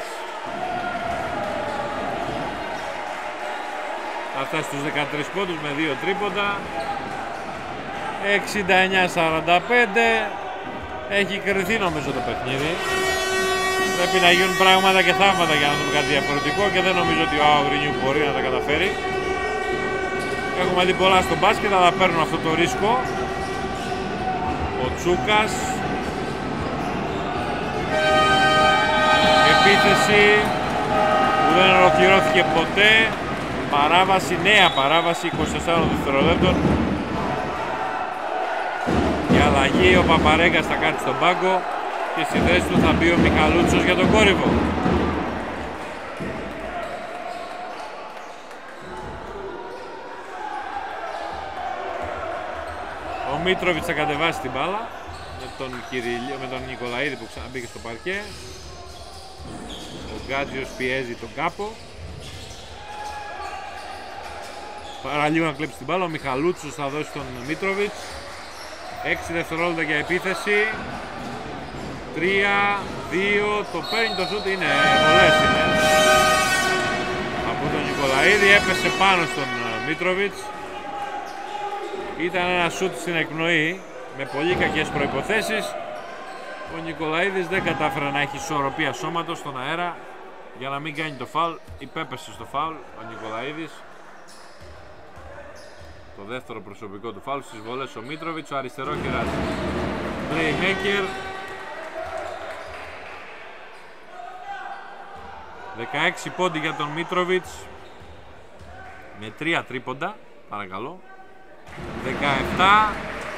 θα φτάσει στους 13 πόντους με 2 τρίποντα. 69-45. Έχει κρυθεί νομίζω το παιχνίδι. Πρέπει να γίνουν πράγματα και θαύματα για να δούμε κάτι διαφορετικό και δεν νομίζω ότι ο ΑΟ Αγρινίου μπορεί να τα καταφέρει. Έχουμε δει πολλά στο μπάσκετ, αλλά παίρνουν αυτό το ρίσκο. Ο Τσούκας. Επίθεση που δεν ολοκληρώθηκε ποτέ. Παράβαση, νέα παράβαση 24 δευτερολέπτων. Η αλλαγή, ο Παπαρέγκας θα κάτσει στον πάγκο και στη θέση του θα μπει ο Μιχαλούτσος για τον κόρυβο. Ο Μίτροβιτς θα κατεβάσει την μπάλα με τον Νικολαίδη που ξαναμπήκε στο παρκέ. Ο Γκάτζιος πιέζει τον Κάπο. Παραλίγο να κλέψει την μπάλα. Ο Μιχαλούτσος θα δώσει τον Μίτροβιτς. 6 δευτερόλεπτα για επίθεση. 3, 2, το παίρνει το σούτ, είναι πολλές είναι. Από τον Νικολαίδη έπεσε πάνω στον Μίτροβιτς. Ήταν ένα σούτ στην εκπνοή με πολύ κακές προϋποθέσεις. Ο Νικολαίδης δεν κατάφερε να έχει ισορροπία σώματος στον αέρα για να μην κάνει το φάουλ. Υπέπεσε στο φάουλ ο Νικολαίδης. Το δεύτερο προσωπικό του φάουλ στις βολές ο Μίτροβιτς, ο αριστερόκερας playmaker. 16 πόντι για τον Μίτροβιτς με 3 τρίποντα, παρακαλώ. 17.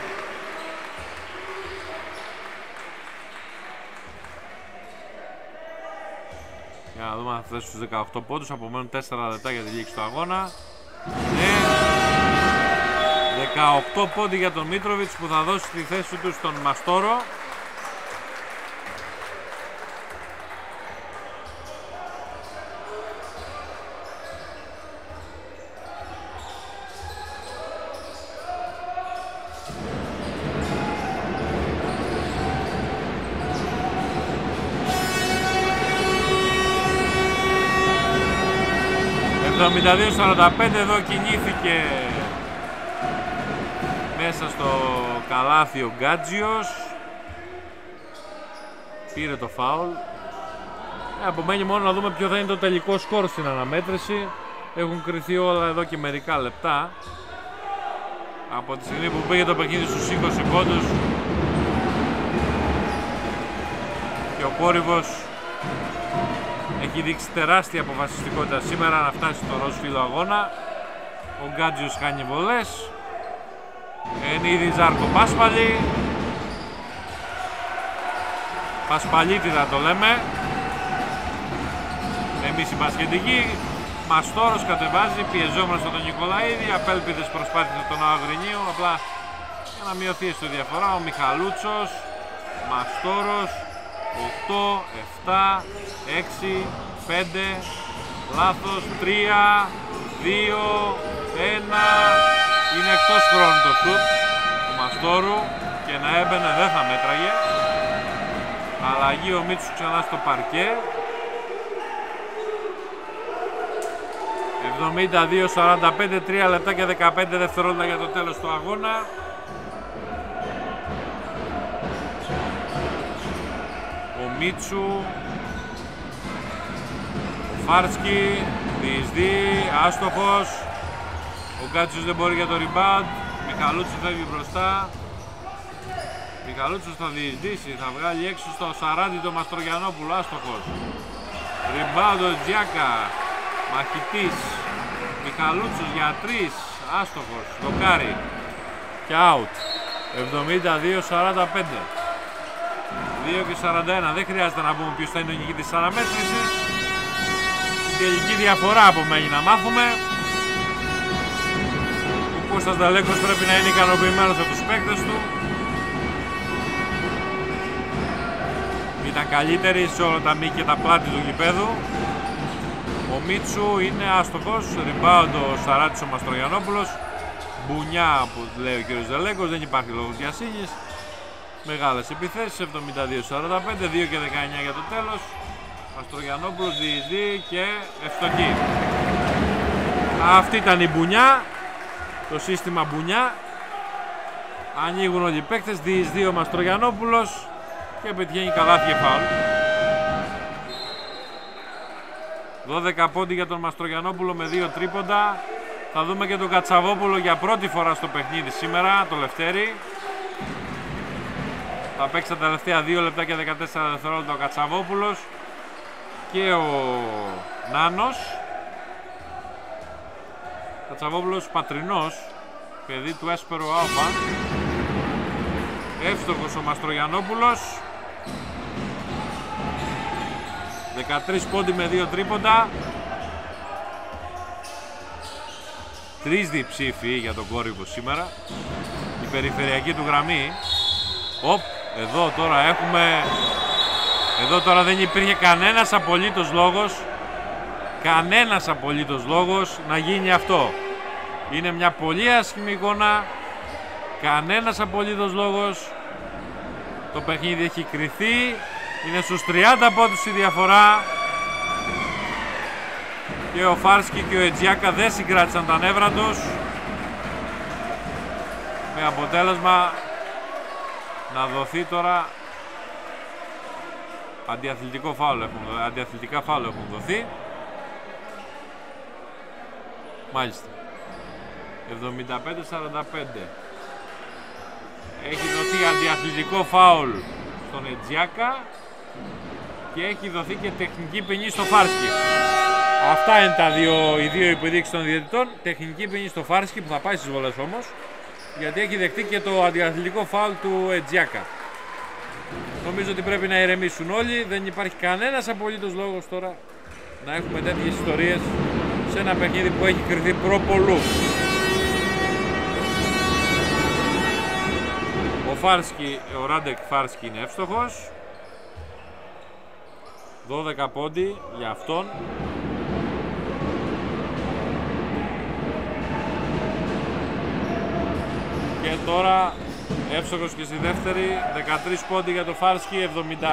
Για να δούμε αν θα φτάσει στους 18 πόντους, απομένουν 4 λεπτά για τη λήξη του αγώνα. 18 πόντι για τον Μίτροβιτς που θα δώσει τη θέση του στον Μαστόρο. Το 72-45 εδώ κινήθηκε μέσα στο καλάθι ο Γκάτζιος. Πήρε το φάουλ. Απομένει μόνο να δούμε ποιο θα είναι το τελικό σκορ στην αναμέτρηση. Έχουν κρυθεί όλα εδώ και μερικά λεπτά. Από τη στιγμή που πήγε το παιχνίδι στους 20 πόντους και ο κόρυβος έχει δείξει τεράστια αποφασιστικότητα σήμερα να φτάσει στο ροζ φύλλο αγώνα. Ο Γκάτζιος χάνει βολές. Ενίδη Ζάρκο Πάσπαλη. Πασπαλίτιδα το λέμε εμείς οι μπασκετικοί. Μαστόρος κατεβάζει, πιεζόμενος από τον Νικολαίδη, απέλπιδες προσπάθειες από τον Αγρινίου, απλά για να μειωθεί στη διαφορά. Ο Μιχαλούτσος, Μαστόρος, 8, 7, 6, 5, λάθος, 3, 2, 1, είναι εκτός χρόνου το σουτ του Μαστόρου και να έμπαινε δεν θα μέτραγε. Αλλαγή ο Μίτσου ξανά στο παρκέ. 72-45, 3 λεπτά και 15 δευτερόλεπτα για το τέλος του αγώνα. Ο Μίτσου, ο Φάρσκι, διεισδύει, άστοχος. Ο Γκάτσιος δεν μπορεί για το rebound. Μιχαλούτσος φεύγει μπροστά. Μιχαλούτσος θα διεισδύσει, θα βγάλει έξω στο 40 το Μαστρογιανόπουλο, άστοχος. Rebound ο Τζιάκα, μαχητής. Μιχαλούτσος για 3, άστοχος, δοκάρι και out. 72-45, 2 και 41, δεν χρειάζεται να πούμε ποιος θα είναι ο νικητής της αναμέτρησης. Την τελική διαφορά απομένει να μάθουμε. Ο Κώστας Δελέγκος πρέπει να είναι ικανοποιημένος από τους παίκτες του. Ήταν καλύτεροι σε όλα τα μήκη και τα πλάτη του γηπέδου. Ο Μίτσου είναι άστοχος, rebound ο Σαράτης ο Μαστρογιανόπουλος. Μπουνιά που λέει ο κ. Δελέγκος, δεν υπάρχει λόγος για σύγχυση. Μεγάλες επιθέσεις, 72-45, 2 και 19 για το τέλος. Μαστρογιανόπουλος διεισδύει και ευστοχή. Αυτή ήταν η μπουνιά, το σύστημα μπουνιά. Ανοίγουν όλοι οι παίκτες, διεισδύει ο Μαστρογιανόπουλος και πετυχαίνει καλάθι και φάουλ. 12 πόντι για τον Μαστρογιανόπουλο με 2 τρίποντα. Θα δούμε και τον Κατσαβόπουλο για πρώτη φορά στο παιχνίδι σήμερα, το Λευτέρι. Θα παίξει τα τελευταία 2 λεπτά και 14 δευτερόλεπτα ο Κατσαβόπουλος και ο Νάνος. Κατσαβόπουλος πατρινός, παιδί του Έσπερο Άλφα. Εύστοχος ο Μαστρογιανόπουλος. 13 πόντι με 2 τρίποντα. 3 διψήφοι για τον Κόρυβο σήμερα. Η περιφερειακή του γραμμή. Οπ, εδώ τώρα έχουμε... Εδώ τώρα δεν υπήρχε κανένας απολύτως λόγος να γίνει αυτό. Είναι μια πολύ άσχημη εικόνα. Κανένας απολύτως λόγος. Το παιχνίδι έχει κρυθεί. Είναι στους 30 πόντους η διαφορά. Και ο Φάρσκι και ο Ετζιάκα δεν συγκράτησαν τα νεύρα τους. Με αποτέλεσμα να δοθεί τώρα αντιαθλητικά φάουλ έχουν δοθεί. Μάλιστα. 75-45. Έχει δοθεί αντιαθλητικό φάουλ στον Ετζιάκα και έχει δοθεί και τεχνική ποινή στο Φάρσκι. Αυτά είναι οι δύο υποδείξεις των διαιτητών. Τεχνική ποινή στο Φάρσκι που θα πάει στις βολές όμως, γιατί έχει δεχτεί και το αντιαθλητικό φάουλ του Ετζιάκα. Νομίζω ότι πρέπει να ηρεμήσουν όλοι. Δεν υπάρχει κανένας απολύτως λόγος τώρα να έχουμε τέτοιες ιστορίες σε ένα παιχνίδι που έχει κρυθεί προπολού. Ο Ράντεκ Φάρσκι είναι εύστοχος. 12 πόντι για αυτόν. Και τώρα εύστοχος και στη δεύτερη. 13 πόντι για το Φάρσκι.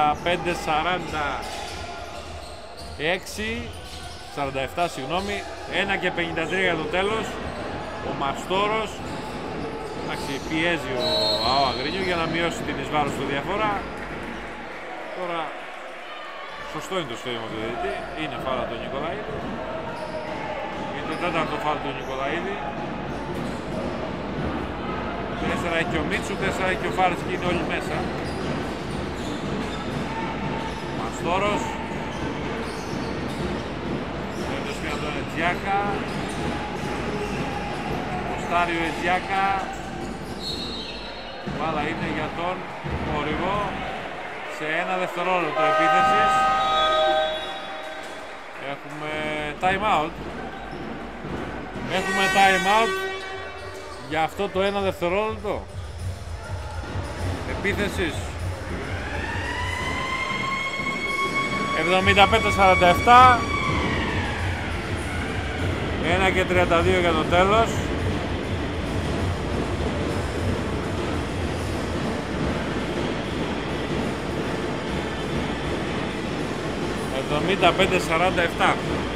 75-47 συγγνώμη. 1 και 53 για το τέλος. Ο Μαστόρος πιέζει ο Αγρινιού για να μειώσει την εις βάρος του διαφορά. Τώρα σωστό είναι το σχέδιο του διαιτητή. Είναι φάουλ του Νικολαίδη. Είναι το τέταρτο φάουλ του Νικολαίδη. 4 έχει ο Μίτσου, 4 έχει ο Φάρσκι, είναι όλοι μέσα. Μαστόρος. Έντος πήραν τον Ετζιάκα. Ποστάριο Ετζιάκα. Μπάλα είναι για τον Κόρυβο. Σε 1 δευτερόλεπτο επίθεσης. Έχουμε time out. Έχουμε time out για αυτό το 1 δευτερόλεπτο επίθεσης. 75-47, 1 και 32 για το τέλος. ...75-47.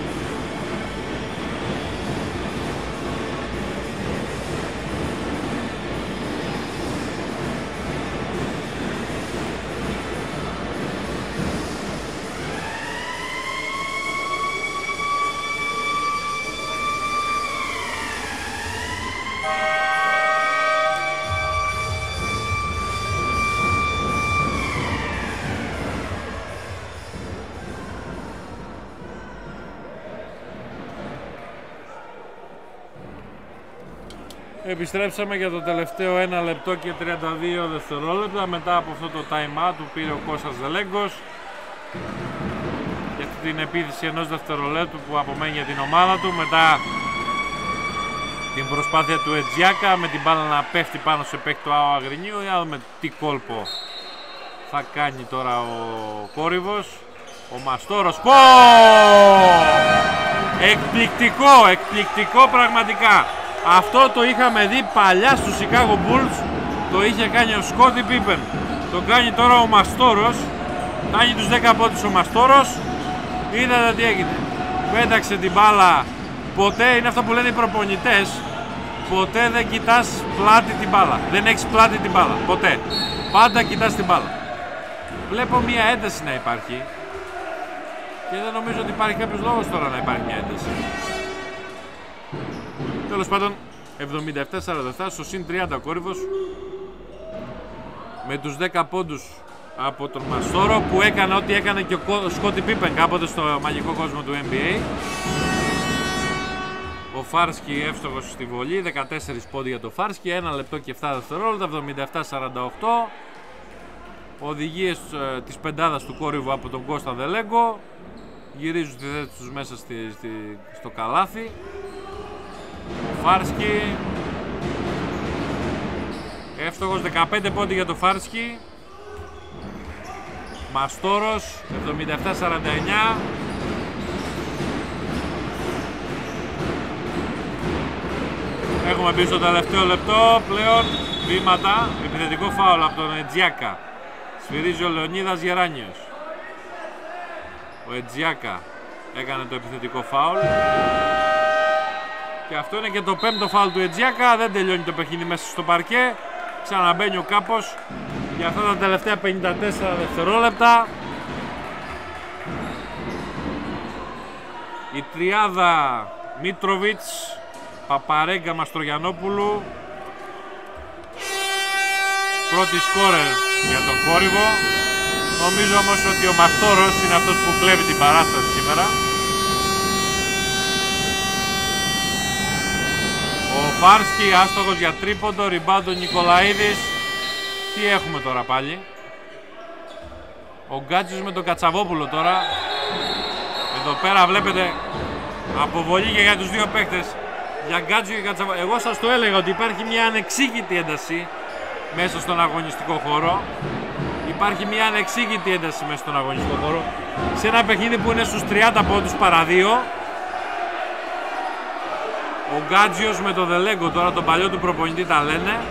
Επιστρέψαμε για το τελευταίο 1 λεπτό και 32 δευτερόλεπτα μετά από αυτό το time out που πήρε ο Κώστας Δελέγκος για αυτή την επίθεση ενός δευτερολέπτου που απομένει για την ομάδα του, μετά την προσπάθεια του Ετζιάκα με την μπάλα να πέφτει πάνω σε παίκτη του Άο Αγρινίου. Για να δούμε τι κόλπο θα κάνει τώρα ο κόρυβος, ο Μαστόρος. Πω! Εκπληκτικό πραγματικά. Αυτό το είχαμε δει παλιά στους Chicago Bulls, το είχε κάνει ο Σκότι Πίπεν. Το κάνει τώρα ο Μαστόρος, κάνει τους 10 πόντους ο Μαστόρος. Είδατε τι έγινε, πέταξε την μπάλα. Ποτέ, είναι αυτό που λένε οι προπονητές, ποτέ δεν κοιτάς πλάτη την μπάλα. Δεν έχεις πλάτη την μπάλα, ποτέ. Πάντα κοιτάς την μπάλα. Βλέπω μια ένταση να υπάρχει και δεν νομίζω ότι υπάρχει κάποιος λόγος τώρα να υπάρχει μια ένταση. Τέλος πάντων, 77-47 στο συν 30 ο κόρυβος με τους 10 πόντους από τον Μαστόρο που έκανε ό,τι έκανε και ο Σκότι Πίπεν κάποτε στο μαγικό κόσμο του NBA. Ο Φάρσκι εύστοχος στη βολή, 14 πόντοι για το Φάρσκι, 1 λεπτό και 7 δευτερόλεπτα, 77-48. Οδηγίες της πεντάδας του κόρυβου από τον Κώστα Δελέγκο. Γυρίζουν τη θέση τους μέσα στο καλάθι. Φάρσκι εύστοχος, 15 πόντι για το Φάρσκι. Μαστόρος 77-49. Έχουμε μπει στο τελευταίο λεπτό πλέον. Βήματα, επιθετικό φάουλ από τον Ετζιάκα. Σφυρίζει ο Λεωνίδας Γεράνιος. Ο Ετζιάκα έκανε το επιθετικό φάουλ. Και αυτό είναι και το 5ο φάουλ του Ετζιάκα. Δεν τελειώνει το παιχνίδι μέσα στο παρκέ. Ξαναμπαίνει ο Κάπος για αυτά τα τελευταία 54 δευτερόλεπτα. Η τριάδα Μίτροβιτς, Παπαρέγκα, Μαστρογιαννόπουλου. Πρώτη σκόρερ για τον κόρυβο. Νομίζω όμως ότι ο Μαστόρος είναι αυτός που κλέβει την παράσταση σήμερα. Ο Φάρσκι άστοχος για τρίποντο, ριμπάντο Νικολαίδης. Τι έχουμε τώρα πάλι? Ο Γκάτσιος με τον Κατσαβόπουλο τώρα. Εδώ πέρα βλέπετε αποβολή και για τους δύο παίκτες, για Γκάτσιο και Κατσαβόπουλο. Εγώ σας το έλεγα ότι υπάρχει μια ανεξήγητη ένταση μέσα στον αγωνιστικό χώρο. Υπάρχει μια ανεξήγητη ένταση μέσα στον αγωνιστικό χώρο σε ένα παιχνίδι που είναι στους 30 πόντους παρά 2. Ο Γκάτζιος με τον Δελέγκο τώρα, τον παλιό του προπονητή, τα λένε.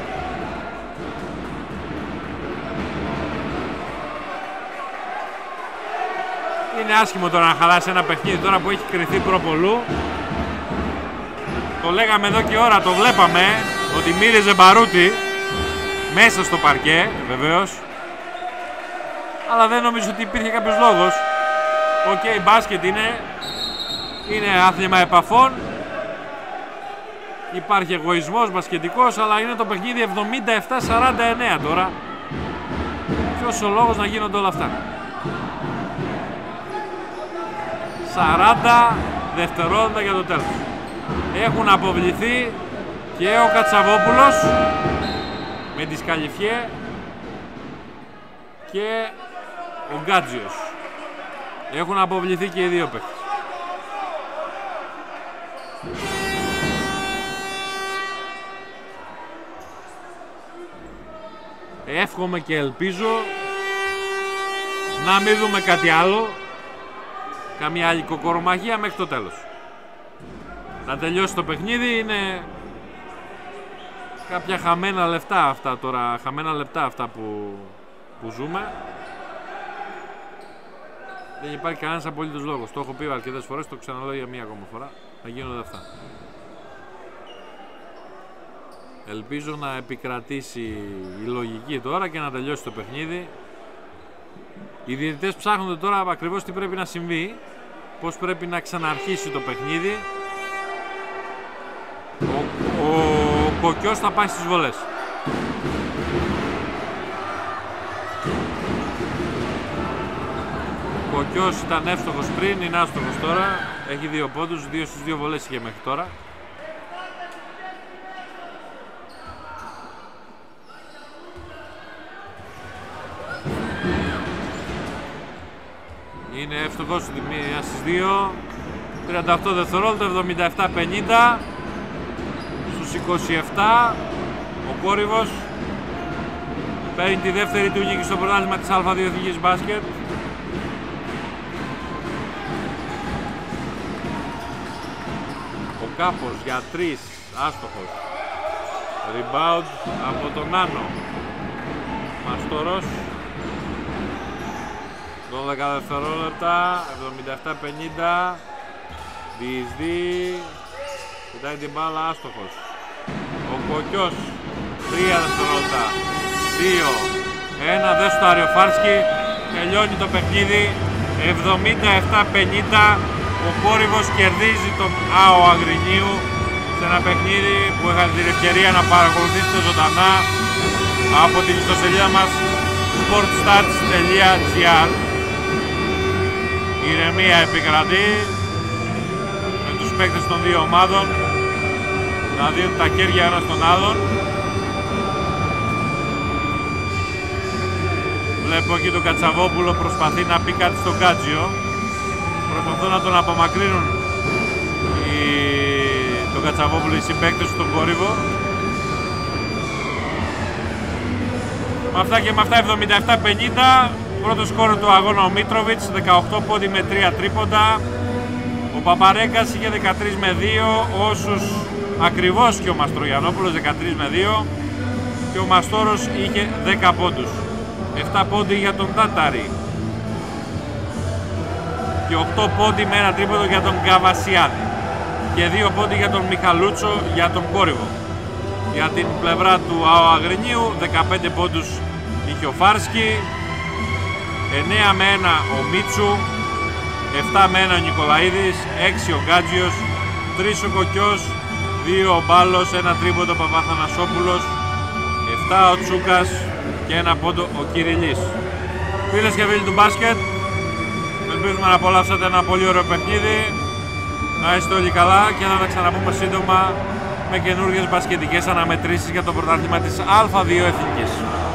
Είναι άσχημο τώρα να χαλάσει ένα παιχνίδι τώρα που έχει κρυθεί προπολού. Το λέγαμε εδώ και ώρα, το βλέπαμε ότι μύριζε μπαρούτι μέσα στο παρκέ, βεβαίως. Αλλά δεν νομίζω ότι υπήρχε κάποιος λόγος. Οκ, μπάσκετ είναι άθλημα επαφών. Υπάρχει εγωισμός μπασκετικός, αλλά είναι το παιχνίδι 77-49 τώρα. Ποιος ο λόγος να γίνονται όλα αυτά? 40 δευτερόλεπτα για το τέλος. Έχουν αποβληθεί και ο Κατσαβόπουλος με τη Σκαλιφιέ και ο Γκάτζιος. Έχουν αποβληθεί και οι δύο παίκτες. εύχομαι και ελπίζω να μην δούμε κάτι άλλο, καμία άλλη κοκορομαχία μέχρι το τέλος. Να τελειώσει το παιχνίδι, είναι κάποια χαμένα λεπτά αυτά τώρα, χαμένα λεπτά αυτά που ζούμε. Δεν υπάρχει κανένας απολύτως λόγος. Το έχω πει αρκετές φορές, το ξαναλέω για μία ακόμα φορά. Θα γίνονται αυτά. Ελπίζω να επικρατήσει η λογική τώρα και να τελειώσει το παιχνίδι. Οι διαιτητές ψάχνονται τώρα ακριβώς τι πρέπει να συμβεί, πώς πρέπει να ξαναρχίσει το παιχνίδι. Ο Κοκκιός θα πάει στις βολές. Ο Κοκκιός ήταν εύστοχος πριν, είναι άστοχος τώρα. Έχει 2 πόντους, 2 στις 2 βολές είχε μέχρι τώρα. Είναι εύστοχος στη μία στις 2. 38 δευτερόλεπτα, 77-50. Στους 27 ο Κόρυβος παίρνει τη δεύτερη του νίκη στο πρωτάθλημα της Α2 Εθνικής Μπάσκετ. Ο Κάπος για 3, άστοχος. Rebound από τον Άνω. Μαστόρος. 12 δευτερόλεπτα, 77-50. Διεισδύει. Κοιτάει την μπάλα, άστοχος. Ο Κοκκιός, 3 δευτερόλεπτα. 2, 1, δεν στάρει ο Φάρσκι. Τελειώνει το παιχνίδι. 77-50. Ο Κόρυβος κερδίζει τον ΑΟ Αγρινίου σε ένα παιχνίδι που είχατε την ευκαιρία να παρακολουθήσετε ζωντανά από την ιστοσελίδα μας sportstats.gr. Ηρεμία επικρατεί με τους παίκτες των δύο ομάδων να δίνουν τα χέρια ένας στον άλλον. Βλέπω εκεί τον Κατσαβόπουλο προσπαθεί να πει κάτι στον Κάτζιο. Προσπαθούν να τον απομακρύνουν τον Κατσαβόπουλο οι συμπαίκτες του στον Κόρυβο. Με αυτά και με αυτά 77-50. Πρώτο σκόρ του αγώνα ο Μίτροβιτς, 18 πόντι με 3 τρίποντα. Ο Παπαρέγκας είχε 13 με 2, όσους ακριβώς και ο Μαστρογιαννόπουλος 13 με 2 και ο Μαστόρος είχε 10 πόντους. 7 πόντι για τον Τάταρη και 8 πόντι με ένα τρίποντο για τον Καβασιάδη και 2 πόντι για τον Μιχαλούτσο για τον Κόρυβο. Για την πλευρά του ΑΟ Αγρινίου 15 πόντους είχε ο Φάρσκι, 9 με 1 ο Μίτσου, 7 με 1 ο Νικολαίδης, 6 ο Γκάτζιος, 3 ο Κοκκιός, 2 ο Μπάλος, 1 τρίποντο ο Παπαθανασόπουλος, 7 ο Τσούκας και 1 πόντο ο Κυριλής. Φίλες και φίλοι του μπάσκετ, ελπίζουμε να απολαύσατε ένα πολύ ωραίο παιχνίδι, να είστε όλοι καλά και να τα ξαναπούμε σύντομα με καινούργιες μπασκετικές αναμετρήσεις για το πρωτάθλημα της Α2 Εθνικής.